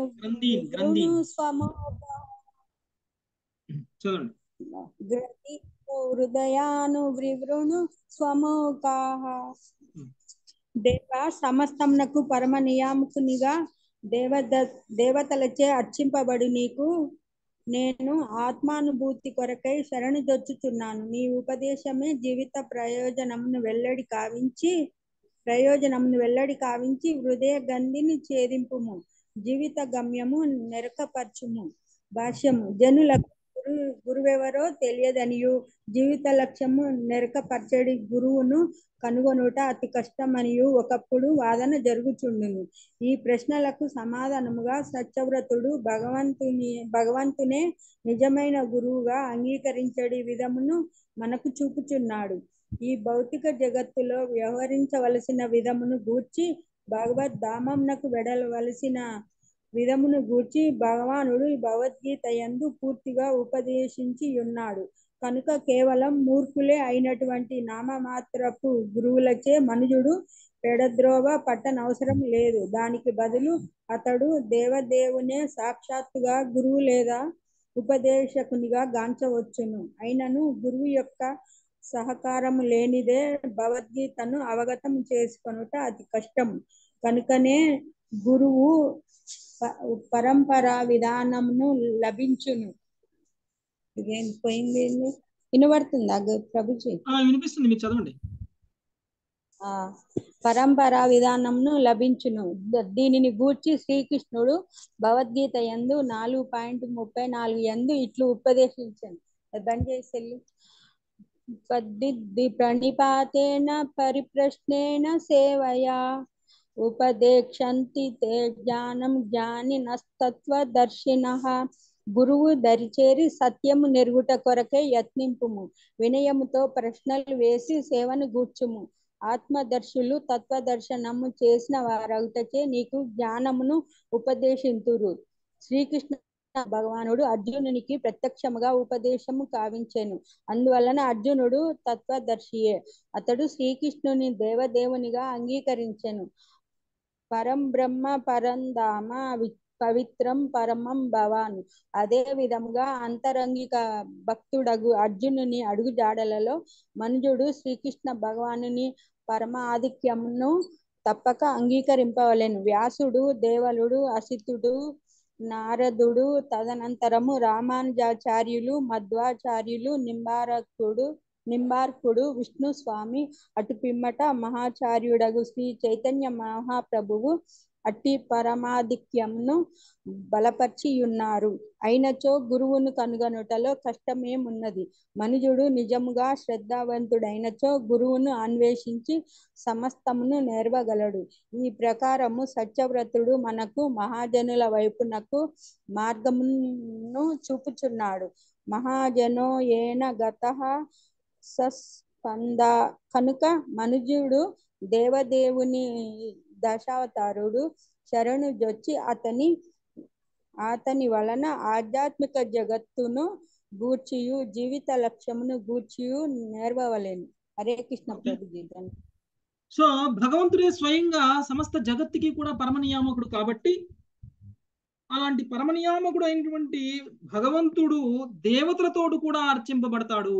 హృదయాను వివృణు స్వమోకాః. దేవ సమస్తమునకు పరమ నియామకునిగా దేవతలచే అర్చింపబడి నీకు నేను ఆత్మానుభూతి కొరకై శరణు దొచ్చుచున్నాను. నీ ఉపదేశమే జీవిత ప్రయోజనమును వెల్లడి కావించి హృదయ గంధిని ఛేదింపుము, జీవిత గమ్యము నెరకపరచుము. భాష్యము. జనులకు గురువెవరో తెలియదనియు జీవిత లక్ష్యము నెరకపరచడి గురువును కనుగొనుట అతి కష్టమనియు ఒకప్పుడు వాదన జరుగుచుండును. ఈ ప్రశ్నలకు సమాధానముగా సత్యవ్రతుడు భగవంతునే నిజమైన గురువుగా అంగీకరించడి విధమును మనకు చూపుచున్నాడు. ఈ భౌతిక జగత్తులో వ్యవహరించవలసిన విధమును గూర్చి భగవద్ధామమునకు వెడలవలసిన విధమును గూర్చి భగవానుడు భగవద్గీత యందు పూర్తిగా ఉపదేశించి ఉన్నాడు. కనుక కేవలం మూర్ఖులే అయినటువంటి నామమాత్రపు గురువులచే మనుజుడు పెడద్రోవ పట్టనవసరం లేదు. దానికి బదులు అతడు దేవదేవునే సాక్షాత్తుగా గురువు లేదా ఉపదేశకునిగా గాంచవచ్చును. అయినను గురువు యొక్క సహకారము లేనిదే భగవద్గీతను అవగతం చేసుకొనుట అతి కష్టం. కనుకనే గురువు పరంపరా విధానమును లభించును. ఇదేం పోయింది? వినబడుతుందా ప్రభుజీ? వినిపిస్తుంది, మీరు చదవండి. పరంపరా విధానమును లభించును. దీనిని గూర్చి శ్రీకృష్ణుడు భగవద్గీత యందు 4.34 యందు ఇట్లు ఉపదేశించాను. బంద్ చేసి ప్రణిపాతేన పరిప్రశ్నేన సేవయా ఉపదేక్షంతి తే జ్ఞానం జ్ఞానినస్తత్వదర్శినః. గురువు దరిచేరి సత్యము నెరుగుట కొరకే యత్నింపుము. వినయముతో ప్రశ్నలు వేసి సేవను గూర్చుము. ఆత్మదర్శులు తత్వదర్శనము చేసిన వారవుటచే నీకు జ్ఞానమును ఉపదేశింతురు. శ్రీకృష్ణ భగవానుడు అర్జునునికి ప్రత్యక్షముగా ఉపదేశము కావించెను. అందువలన అర్జునుడు తత్వదర్శియే. అతడు శ్రీకృష్ణుని దేవదేవునిగా అంగీకరించెను. పరం బ్రహ్మ పరంధామ పవిత్రం పరమం భవాన్. అదే విధముగా అంతరంగిక భక్తుడగు అర్జునుని అడుగు జాడలలో మనుజుడు శ్రీకృష్ణ భగవానుని పరమ ఆధిక్యమును తప్పక అంగీకరింపవలెను. వ్యాసుడు, దేవలుడు, అసితుడు, నారదుడు, తదనంతరము రామానుజాచార్యులు, మధ్వాచార్యులు, నింబార్కుడు, విష్ణు స్వామి, అటు పిమ్మట మహాచార్యుడగు శ్రీ చైతన్య మహాప్రభువు అట్టి పరమాధిక్యమును బలపర్చియున్నారు. అయినచో గురువును కనుగొనుటలో కష్టమేమున్నది? మనుజుడు నిజముగా శ్రద్ధావంతుడైనచో గురువును అన్వేషించి సమస్తమును నేర్వగలడు. ఈ ప్రకారము సత్యవ్రతుడు మనకు మహాజనుల వైపునకు మార్గమును చూపుచున్నాడు. మహాజనో ఏన గతః సస్పంద. కనుక మనుజుడు దేవదేవుని దశావతారుడు శరణు జొచ్చి అతని వలన ఆధ్యాత్మిక జగత్తును గూర్చియు జీవిత లక్ష్యమును గూర్చియు నేర్వవలెను. హరే కృష్ణ ప్రభుజీ. సో భగవంతుడే స్వయంగా సమస్త జగత్తుకి కూడా పరమనియామకుడు కాబట్టి అలాంటి పరమనియామకుడు అయినటువంటి భగవంతుడు దేవతలతోడు కూడా అర్చింపబడతాడు.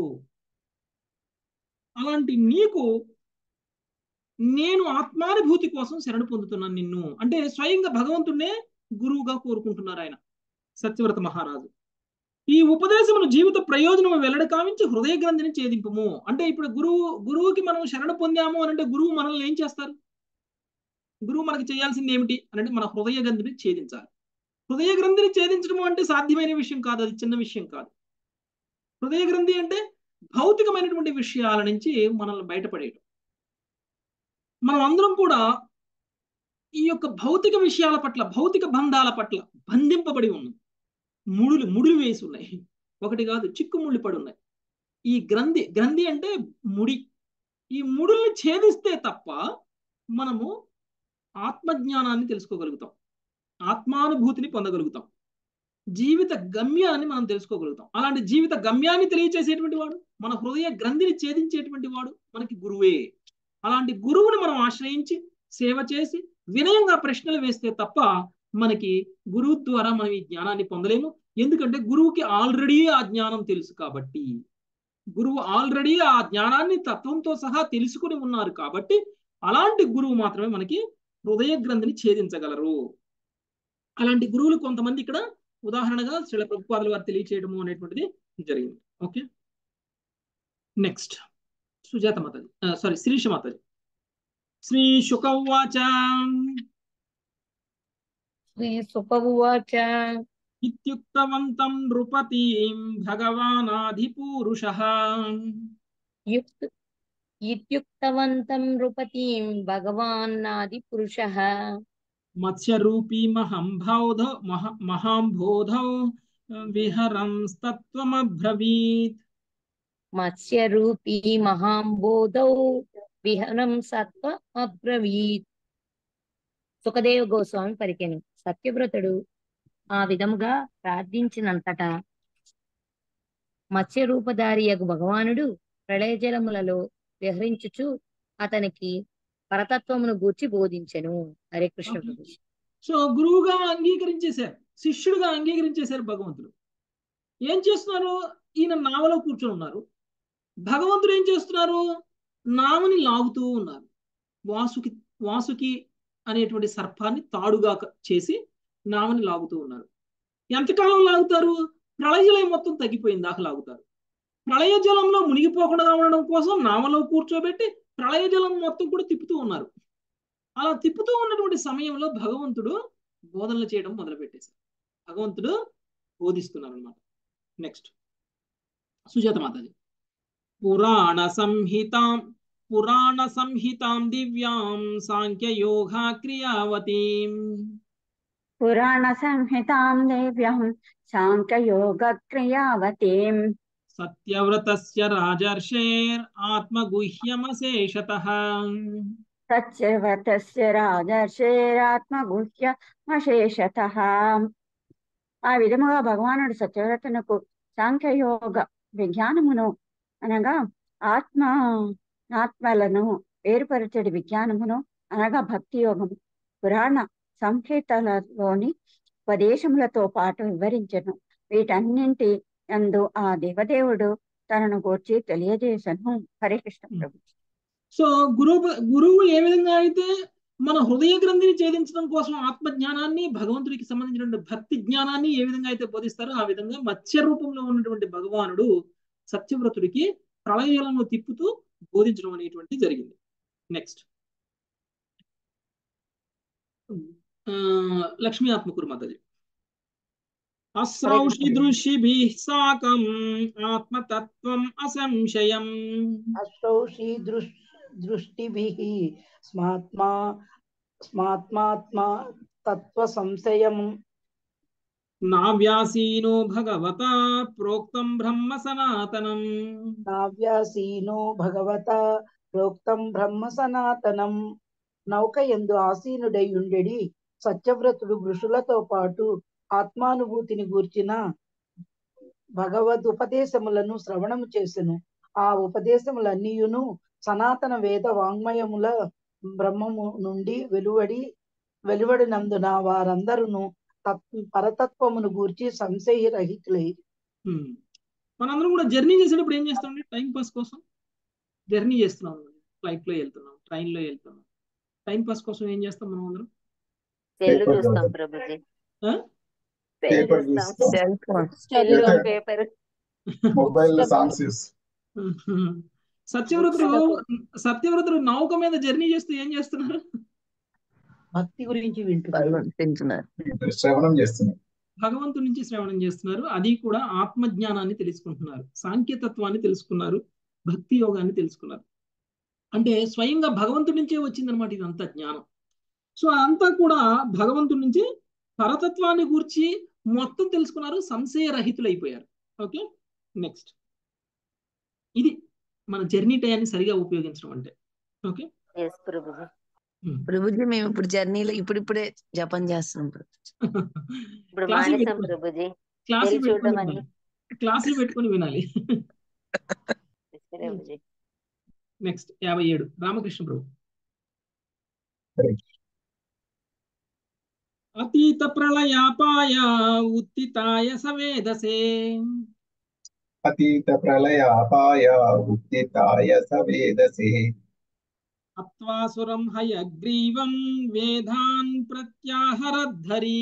అలాంటి నీకు నేను ఆత్మానుభూతి కోసం శరణు పొందుతున్నాను నిన్ను అంటే స్వయంగా భగవంతుడినే గురువుగా కోరుకుంటున్నారు ఆయన సత్యవ్రత మహారాజు. ఈ ఉపదేశమును జీవిత ప్రయోజనము వెల్లడి కావించి హృదయ గ్రంథిని ఛేదింపము. అంటే ఇప్పుడు గురువుకి మనం శరణు పొందాము అని అంటే గురువు మనల్ని ఏం చేస్తారు? గురువు మనకి చేయాల్సింది ఏమిటి అని అంటే మన హృదయ గ్రంథిని ఛేదించాలి. హృదయ గ్రంథిని ఛేదించడం అంటే సాధ్యమైన విషయం కాదు, అది చిన్న విషయం కాదు. హృదయ గ్రంథి అంటే భౌతికమైనటువంటి విషయాల నుంచి మనల్ని బయటపడేయడం. మనం అందరం కూడా ఈ యొక్క భౌతిక విషయాల పట్ల భౌతిక బంధాల పట్ల బంధింపబడి ఉన్నాం. ముడులు వేసి ఉన్నాయి, ఒకటి కాదు చిక్కుముళ్ళు పడి ఉన్నాయి. ఈ గ్రంథి అంటే ముడి. ఈ ముడుల్ని ఛేదిస్తే తప్ప మనము ఆత్మజ్ఞానాన్ని తెలుసుకోగలుగుతాం, ఆత్మానుభూతిని పొందగలుగుతాం, జీవిత గమ్యాన్ని మనం తెలుసుకోగలుగుతాం. అలాంటి జీవిత గమ్యాన్ని తెలియచేసేటువంటి వాడు, మన హృదయ గ్రంథిని ఛేదించేటువంటి వాడు మనకి గురువే. అలాంటి గురువుని మనం ఆశ్రయించి సేవ చేసి వినయంగా ప్రశ్నలు వేస్తే తప్ప మనకి గురువు ద్వారా మనం ఈ జ్ఞానాన్ని పొందలేము. ఎందుకంటే గురువుకి ఆల్రెడీ ఆ జ్ఞానం తెలుసు కాబట్టి, గురువు ఆల్రెడీ ఆ జ్ఞానాన్ని తత్వంతో సహా తెలుసుకుని ఉన్నారు కాబట్టి అలాంటి గురువు మాత్రమే మనకి హృదయ గ్రంథిని ఛేదించగలరు. అలాంటి గురువులు కొంతమంది ఇక్కడ ఉదాహరణగా శ్రీల ప్రభుపాదుల వారు తెలియచేయడము అనేటువంటిది జరిగింది. ఓకే, నెక్స్ట్ సుజాత మాతాజీ, శ్రీష మాతాజీ. శ్రీ శుక ఉవాచ. శ్రీ శుక ఉవాచ. ఇత్యుక్తవంతం నృపతిం భగవానాధిపూరుషః. యుక్త్ ఇత్యుక్తవంతం నృపతిం భగవాన్నాది పురుషః. మత్స్యరూపీ మహాంబోధౌ విహరంస్తత్వమబ్రవీత్. మత్స్యరూపీ మహాంబోధౌ విహరం సత్వ అబ్రవీత్. సుఖదేవ గోస్వామి పలికెను. సత్యవ్రతుడు ఆ విధముగా ప్రార్థించినంతటా మత్స్యరూపధారియగు భగవానుడు ప్రళయజలములలో విహరించుచు అతనికి పరతత్వమును గూర్చి బోధించెను. హరే కృష్ణ ప్రభు. సో గురువుగా అంగీకరించేశారు, శిష్యుడిగా అంగీకరించేశారు భగవంతుడు. ఏం చేస్తున్నారు? ఈయన నావలో కూర్చొని ఉన్నారు. భగవంతుడు ఏం చేస్తున్నారు? నావని లాగుతూ ఉన్నారు. వాసుకి అనేటువంటి సర్పాన్ని తాడుగా చేసి నావని లాగుతూ ఉన్నారు. ఎంతకాలం లాగుతారు? ప్రళయజలం మొత్తం తగ్గిపోయింది దాకా లాగుతారు. ప్రళయ జలంలో మునిగిపోకుండా ఉండడం కోసం నావలో కూర్చోబెట్టి ప్రళయ జలం మొత్తం కూడా తిప్పుతూ ఉన్నారు. అలా తిప్పుతూ ఉన్నటువంటి సమయంలో భగవంతుడు బోధనలు చేయడం మొదలుపెట్టేశారు. భగవంతుడు బోధిస్తున్నారు అనమాట. నెక్స్ట్ సుజాత మాతాజీ. పురాణ సంహితాం దివ్యాం సాంఖ్యయోగా క్రియావతీం. పురాణ సంహితాం దివ్యాం సాంఖ్యయోగ క్రియావతీం. సత్యవ్రతస్య రాజర్షేర్ ఆత్మగుహ్యమశేషతః. సత్యవ్రతస్య రాజర్షేరాత్మగుహ్యమశేషతః. ఆ విధముగా భగవానుడు సత్యవ్రతునకు సాంఖ్యయోగ విజ్ఞానమును అనగా ఆత్మలను వేరుపరచడి విజ్ఞానమును అనగా భక్తి యోగము పురాణ సంహితలలోని ఉపదేశములతో పాటు వివరించను. వీటన్నింటి యందు ఆ దేవదేవుడు తనను గూర్చి తెలియజేసను. హరే కృష్ణ ప్రభు. సో గురువు ఏ విధంగా అయితే మన హృదయ గ్రంథిని ఛేదించడం కోసం ఆత్మజ్ఞానాన్ని, భగవంతుడికి సంబంధించినటువంటి భక్తి జ్ఞానాన్ని ఏ విధంగా అయితే బోధిస్తారో ఆ విధంగా మత్స్య రూపంలో ఉన్నటువంటి భగవానుడు సత్యవ్రతుడికి ప్రళయజలంలో తిప్పుతూ బోధించడం అనేటువంటి జరిగింది. నెక్స్ట్ లక్ష్మీ ఆత్మకూరు మాతాజీ. అస్రౌషి దృశ్యిభిః సాకం ఆత్మతత్వం అసంశయం. అస్రౌషి దృష్టిభిః స్మాత్మాత్మా తత్వ సంశయం. నావ్యాసీనో భగవతా ప్రోక్తం బ్రహ్మ సనాతనం. నావ్యాసీనో భగవతా ప్రోక్తం బ్రహ్మ సనాతనం. నౌక యందు ఆసీనుడై ఉండెడి సత్యవ్రతుడు ఋషులతో పాటు ఆత్మానుభూతిని గూర్చిన భగవదుపదేశములను శ్రవణము చేసెను. ఆ ఉపదేశములన్నీయును సనాతన వేద వాంగ్మయముల బ్రహ్మము నుండి వెలువడినందున వారందరూ పరతత్వమును గూర్చి సంశయరహితులై. మనందరం కూడా జర్నీ చేసేటప్పుడు ఏం చేస్తాం? టైం పాస్ కోసం జర్నీ చేస్తున్నాం. ఫ్లైట్ లో వెళ్తున్నాం, ట్రైన్ లో వెళ్తున్నాం. టైం పాస్ కోసం ఏం చేస్తాం మనం అందరం? సెల్ చూస్తాం ప్రభుజీ. సత్యవ్రతుడు నౌక మీద జర్నీ చేస్తూ ఏం చేస్తున్నారు? భక్తి గురించి వింటున్నారు, శ్రవణం చేస్తున్నారు, భగవంతుడి నుంచి శ్రవణం చేస్తున్నారు. అది కూడా ఆత్మజ్ఞానాన్ని తెలుసుకుంటున్నారు, సాంఖ్యతత్వాన్ని తెలుసుకున్నారు, భక్తి యోగాన్ని తెలుసుకున్నారు. అంటే స్వయంగా భగవంతుడి నుంచే వచ్చిందనమాట ఇదంతా జ్ఞానం. సో అంతా కూడా భగవంతుడి నుంచి పరతత్వాన్ని గూర్చి మొత్తం తెలుసుకున్నారు, సంశయరహితులైపోయారు. ఓకే, నెక్స్ట్ ఇది మన జర్నీ టైంని సరిగా ఉపయోగించడం అంటే. ఓకే ప్రభుజీ, మేము ఇప్పుడు జర్నీలో ఇప్పుడిప్పుడే జపం చేస్తున్నాం. క్లాసులు పెట్టుకుని వినాలి. నెక్స్ట్ 57 రామకృష్ణ ప్రభు. అతీత ప్రళయాపాయ ఉత్తితాయ సవేదసే. అతీత ప్రళయాపాయ ఉత్తితాయ సవేదసే. అత్వాసురం హయగ్రీవం వేదాన్ ప్రత్యాహరద్ధరీ.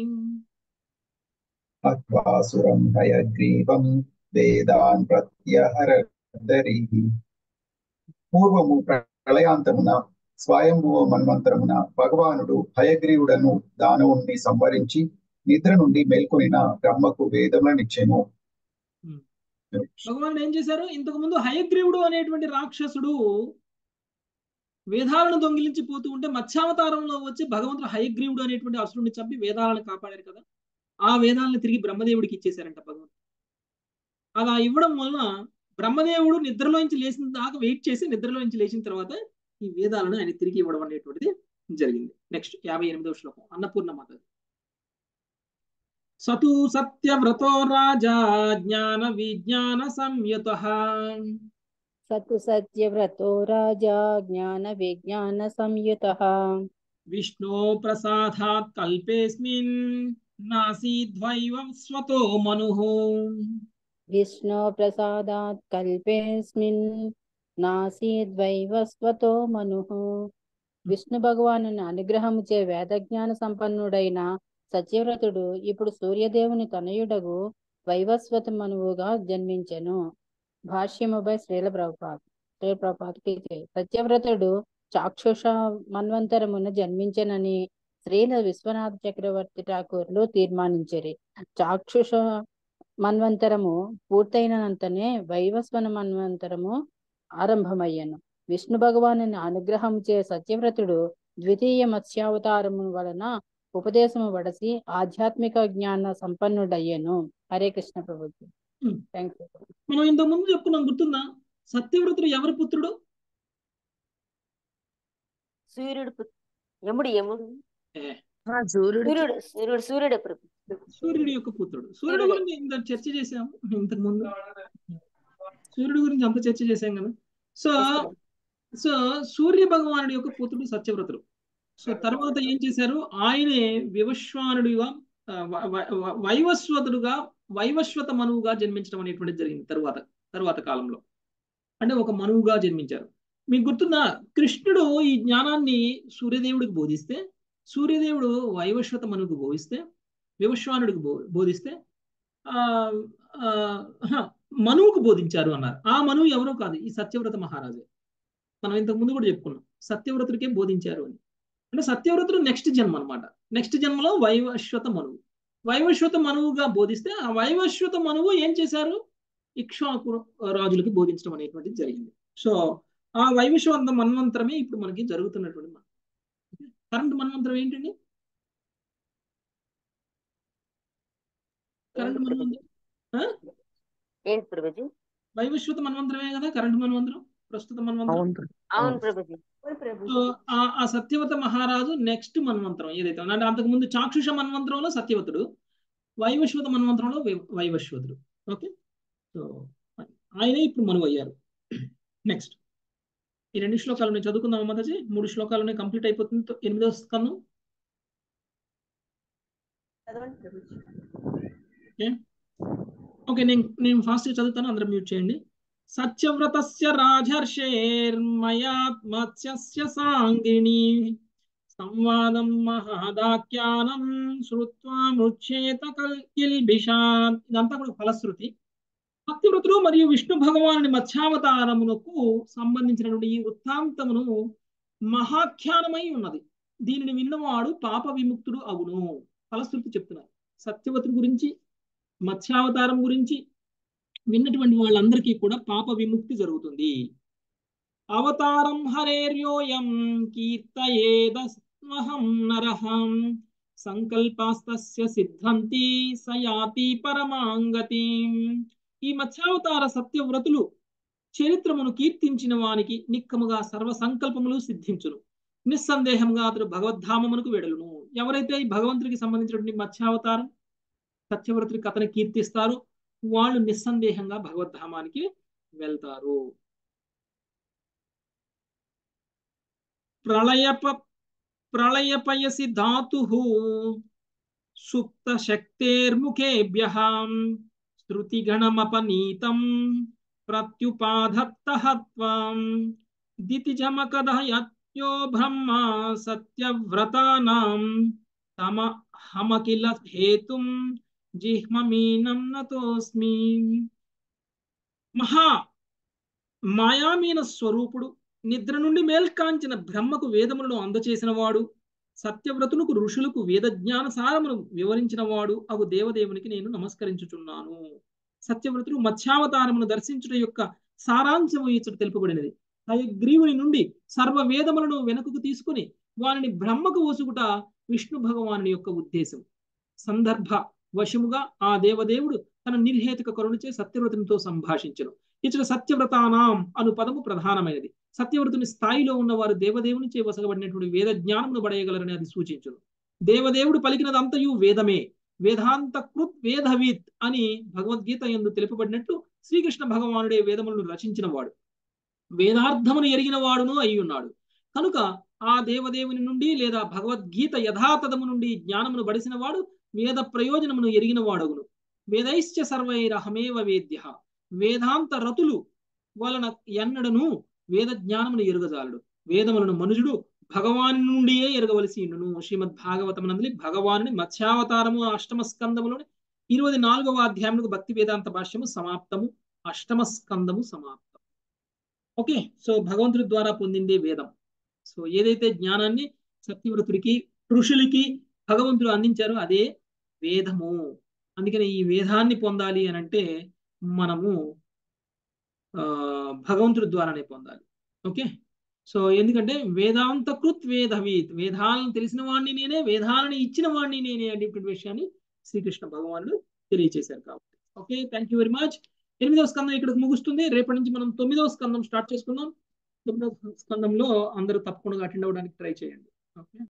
అత్వాసురం హయగ్రీవం వేదాన్ ప్రత్యాహరద్ధరీ. పూర్వము ప్రళయాంతమున స్వయంభువ మన్వంతరమున భగవానుడు హయగ్రీవుడను దానవుణ్ణి సంవరించి నిద్ర నుండి మేల్కొనిన బ్రహ్మకు వేదములనిచ్చెను. భగవానుడు ఏం చేశారు? ఇంతకు ముందు హయగ్రీవుడు అనేటువంటి రాక్షసుడు వేదాలను దొంగిలించి పోతూ ఉంటే మత్స్యావతారంలో వచ్చి భగవంతుడు హయగ్రీవుడు అనేటువంటి అసురుడిని చంపి వేదాలను కాపాడారు కదా. ఆ వేదాలను తిరిగి బ్రహ్మదేవుడికి ఇచ్చేశారంట భగవంతుడు. అలా ఇవ్వడం వలన బ్రహ్మదేవుడు నిద్రలోంచి లేచిన దాకా వెయిట్ చేసి నిద్రలోంచి లేచిన తర్వాత ఈ వేదాలను ఆయన తిరిగి ఇవ్వడం అనేటువంటిది జరిగింది. నెక్స్ట్ 58వ శ్లోకం అన్నపూర్ణ మాత. సతు సత్యవ్రతో రాజా జ్ఞాన విజ్ఞాన సంయుతః. సతు సత్యవ్రతో రాజా జ్ఞాన విజ్ఞాన సంయుతః. విష్ణో ప్రసాదాత్ కల్పేస్మిన్ నాసీద్వైవ స్వతో మనుః. విష్ణు ప్రసాదాత్ కల్పేస్మిన్ నాసీద్వైవ స్వతో మనుః. విష్ణు భగవాను అనుగ్రహముచే వేదజ్ఞాన సంపన్నుడైన సత్యవ్రతుడు ఇప్పుడు సూర్యదేవుని తనయుడగు వైవస్వత మనువుగా జన్మించెను. భాష్యముపై శ్రీల ప్రభుపాదకి సత్యవ్రతుడు చాక్షుష మన్వంతరమున జన్మించెనని శ్రీల విశ్వనాథ చక్రవర్తి ఠాకూర్లు తీర్మానించిరి. చాక్షుష మన్వంతరము పూర్తయినంతనే వైవస్వన మన్వంతరము ఆరంభమయ్యను. విష్ణు భగవాను అనుగ్రహముచే సత్యవ్రతుడు ద్వితీయ మత్స్యావతారము వలన ఉపదేశము వడసి ఆధ్యాత్మిక జ్ఞాన సంపన్నుడయ్యను. హరే కృష్ణ ప్రభుజీ. Thank you. మనం ఇంతకు ముందు చెప్పుకున్నాం, గుర్తుందా? సత్యవ్రతుడు ఎవరి పుత్రుడు? సూర్యుడు యముడు సూర్యుడు సూర్యుడి యొక్క పుత్రుడు. సూర్యుడు గురించి ఇంత చర్చ చేసాము ఇంతకు ముందు. సూర్యుడి గురించి అంత చర్చ చేసాం కదా. సో సూర్య భగవానుడి యొక్క పుత్రుడు సత్యవ్రతుడు. సో తర్వాత ఏం చేశారు? ఆయనే వివశ్వానుడిగా వైవస్వత మనువుగా జన్మించడం అనేటువంటిది జరిగింది తరువాత కాలంలో. అంటే ఒక మనువుగా జన్మించారు. మీకు గుర్తుందా? కృష్ణుడు ఈ జ్ఞానాన్ని సూర్యదేవుడికి బోధిస్తే, సూర్యదేవుడు వైవస్వత మనువుకు బోధిస్తే, వివశ్వానుడికి బోధిస్తే మనువుకు బోధించారు అన్నారు. ఆ మనువు ఎవరో కాదు, ఈ సత్యవ్రత మహారాజే. మనం ఇంతకు ముందు కూడా చెప్పుకున్నాం, సత్యవ్రతుడికే బోధించారు అని. అంటే సత్యవ్రతుడు నెక్స్ట్ జన్మ అనమాట. నెక్స్ట్ జన్మలో వైవస్వత మనువు. వైవస్వత మనువుగా బోధిస్తే ఆ వైవస్వత మనువు ఏం చేశారు? ఇక్ష్వాకు రాజులకి బోధించడం అనేటువంటిది జరిగింది. సో ఆ వైవస్వత మన్వంతరమే ఇప్పుడు మనకి జరుగుతున్నటువంటి కరెంట్ మన్వంతరం ఏంటండి? కరెంట్ మన్వంతరం వైవస్వత మన్వంతరమే కదా కరెంట్ మన్వంతరం, ప్రస్తుత మన్వంతరం. ఆ సత్యవత మహారాజు నెక్స్ట్ మన్వంతరం ఏదైతే అంటే అంతకుముందు చాక్షుష మన్వంతరంలో సత్యవతుడు, వైవస్వత మన్వంతరంలో వైవస్వతుడు. ఓకే, సో ఆయనే ఇప్పుడు మనువు అయ్యారు. నెక్స్ట్ ఈ 2 శ్లోకాలను చదువుకుందాం మాతాజీ. 3 శ్లోకాలనే కంప్లీట్ అయిపోతుంది. 8వ స్కందం. ఓకే, నేను ఫాస్ట్ చదువుతాను, అందరూ మ్యూట్ చేయండి. సత్యవ్రతస్య రాజర్షేర్మయాత్మత్స్య సాంగిణి సంవాదం మహాదాఖ్యానం శ్రుత్వా మృచ్చేత కిల్బిషాత్. ఇదంతా కూడా ఫలశ్రుతి. సత్యవ్రతుడు మరియు విష్ణు భగవానుని మత్స్యావతారమునకు సంబంధించినటువంటి ఈ వృత్తాంతమును మహాఖ్యానమై ఉన్నది. దీనిని విన్నవాడు పాప విముక్తుడు అగును. ఫలశ్రుతి చెప్తున్నారు. సత్యవ్రతుడి గురించి, మత్స్యావతారం గురించి విన్నటువంటి వాళ్ళందరికీ కూడా పాప విముక్తి జరుగుతుంది. అవతారం హరేర్యోయం కీర్తయేదస్మహం నరహం సంకల్పాస్తస్య సిద్ధంతి సయాతి పరమాంగతిం. ఈ మత్స్యావతార సత్యవ్రతులు చరిత్రమును కీర్తించిన వానికి నిక్కముగా సర్వ సంకల్పములు సిద్ధించును. నిస్సందేహంగా అతడు భగవద్ధామమునకు వెడలును. ఎవరైతే ఈ భగవంతుడికి సంబంధించినటువంటి మత్స్యావతారం సత్యవ్రతుడి కథను కీర్తిస్తారో వాళ్ళు నిస్సందేహంగా భగవద్ధామానికి వెళ్తారు. ప్రళయపయసి ధాతు సుప్త శక్తేర్ముఖేభ్యః శ్రుతిగణమపనీతం ప్రత్యుపాధత్తహత్వం దితిజమకదయత్యో బ్రహ్మ సత్యవ్రతానాం తమహమఖిల హేతుం జిహ్మమీనం నతోస్మి. మహా మాయామీన స్వరూపుడు, నిద్ర నుండి మేల్కాంచిన బ్రహ్మకు వేదములను అందచేసిన వాడు, సత్యవ్రతులకు ఋషులకు వేద జ్ఞాన సారమును వివరించిన వాడు అగు దేవదేవునికి నేను నమస్కరించుచున్నాను. సత్యవ్రతులు మత్స్యావతారమును దర్శించుట యొక్క సారాంశము ఇచ్చట తెలుపబడినది. హయగ్రీవుని నుండి సర్వ వేదములను వెనుకకు తీసుకుని వారిని బ్రహ్మకు వసుగుట విష్ణు భగవానుని యొక్క ఉద్దేశం. సందర్భ వశముగా ఆ దేవదేవుడు తన నిర్హేతుక కరుణచే సత్యవ్రతునితో సంభాషించను. ఇచ్చట సత్యవ్రతానాం అను పదము ప్రధానమైనది. సత్యవ్రతుని స్థాయిలో ఉన్నవారు దేవదేవునిచే వసగబడినటువంటి వేద జ్ఞానమును పడేయగలరని అది సూచించును. దేవదేవుడు పలికినదంతయు వేదమే, వేదాంత కృత్ వేదవిత్ అని భగవద్గీత యందు తెలుపబడినట్లు శ్రీకృష్ణ భగవానుడే వేదములను రచించిన వాడు, వేదార్థమును ఎరిగిన వాడును అయి ఉన్నాడు. కనుక ఆ దేవదేవుని నుండి లేదా భగవద్గీత యథాతథము నుండి జ్ఞానమును బడిసిన వాడు వేద ప్రయోజనమును ఎరిగిన వాడగును. వేదైశ్చ సర్వైరహమేవ వేద్య, వేదాంత రతులు వలన ఎన్నడను వేద జ్ఞానమును ఎరుగజాలడు. వేదములను మనుజుడు భగవాని నుండియే ఎరగవలసి ఉండును. శ్రీమద్ భాగవతమునందలి భగవానుని మత్స్యావతారము అష్టమ స్కందములోని 24వ అధ్యాయములకు భక్తి వేదాంత భాష్యము సమాప్తము, అష్టమ స్కందము సమాప్తం. ఓకే, సో భగవంతుడి ద్వారా పొందిందే వేదం. సో ఏదైతే జ్ఞానాన్ని సత్యవ్రతుడికి ఋషులకి భగవంతుడు అందించారో అదే వేదము. అందుకని ఈ వేదాన్ని పొందాలి అని అంటే మనము భగవంతుడి ద్వారానే పొందాలి. ఓకే, సో ఎందుకంటే వేదాంత కృత్ వేదవీత్, వేదాలను తెలిసిన వాడిని నేనే, వేదాలను ఇచ్చిన వాడిని నేనే అనేటువంటి విషయాన్ని శ్రీకృష్ణ భగవానుడు తెలియజేశారు కాబట్టి. Okay, thank you very much. 8వ స్కందం ఇక్కడికి ముగుస్తుంది. రేపటి నుంచి మనం 9వ స్కందం స్టార్ట్ చేసుకుందాం. 9వ స్కందంలో అందరూ తప్పకుండా అటెండ్ అవ్వడానికి ట్రై చేయండి. ఓకే.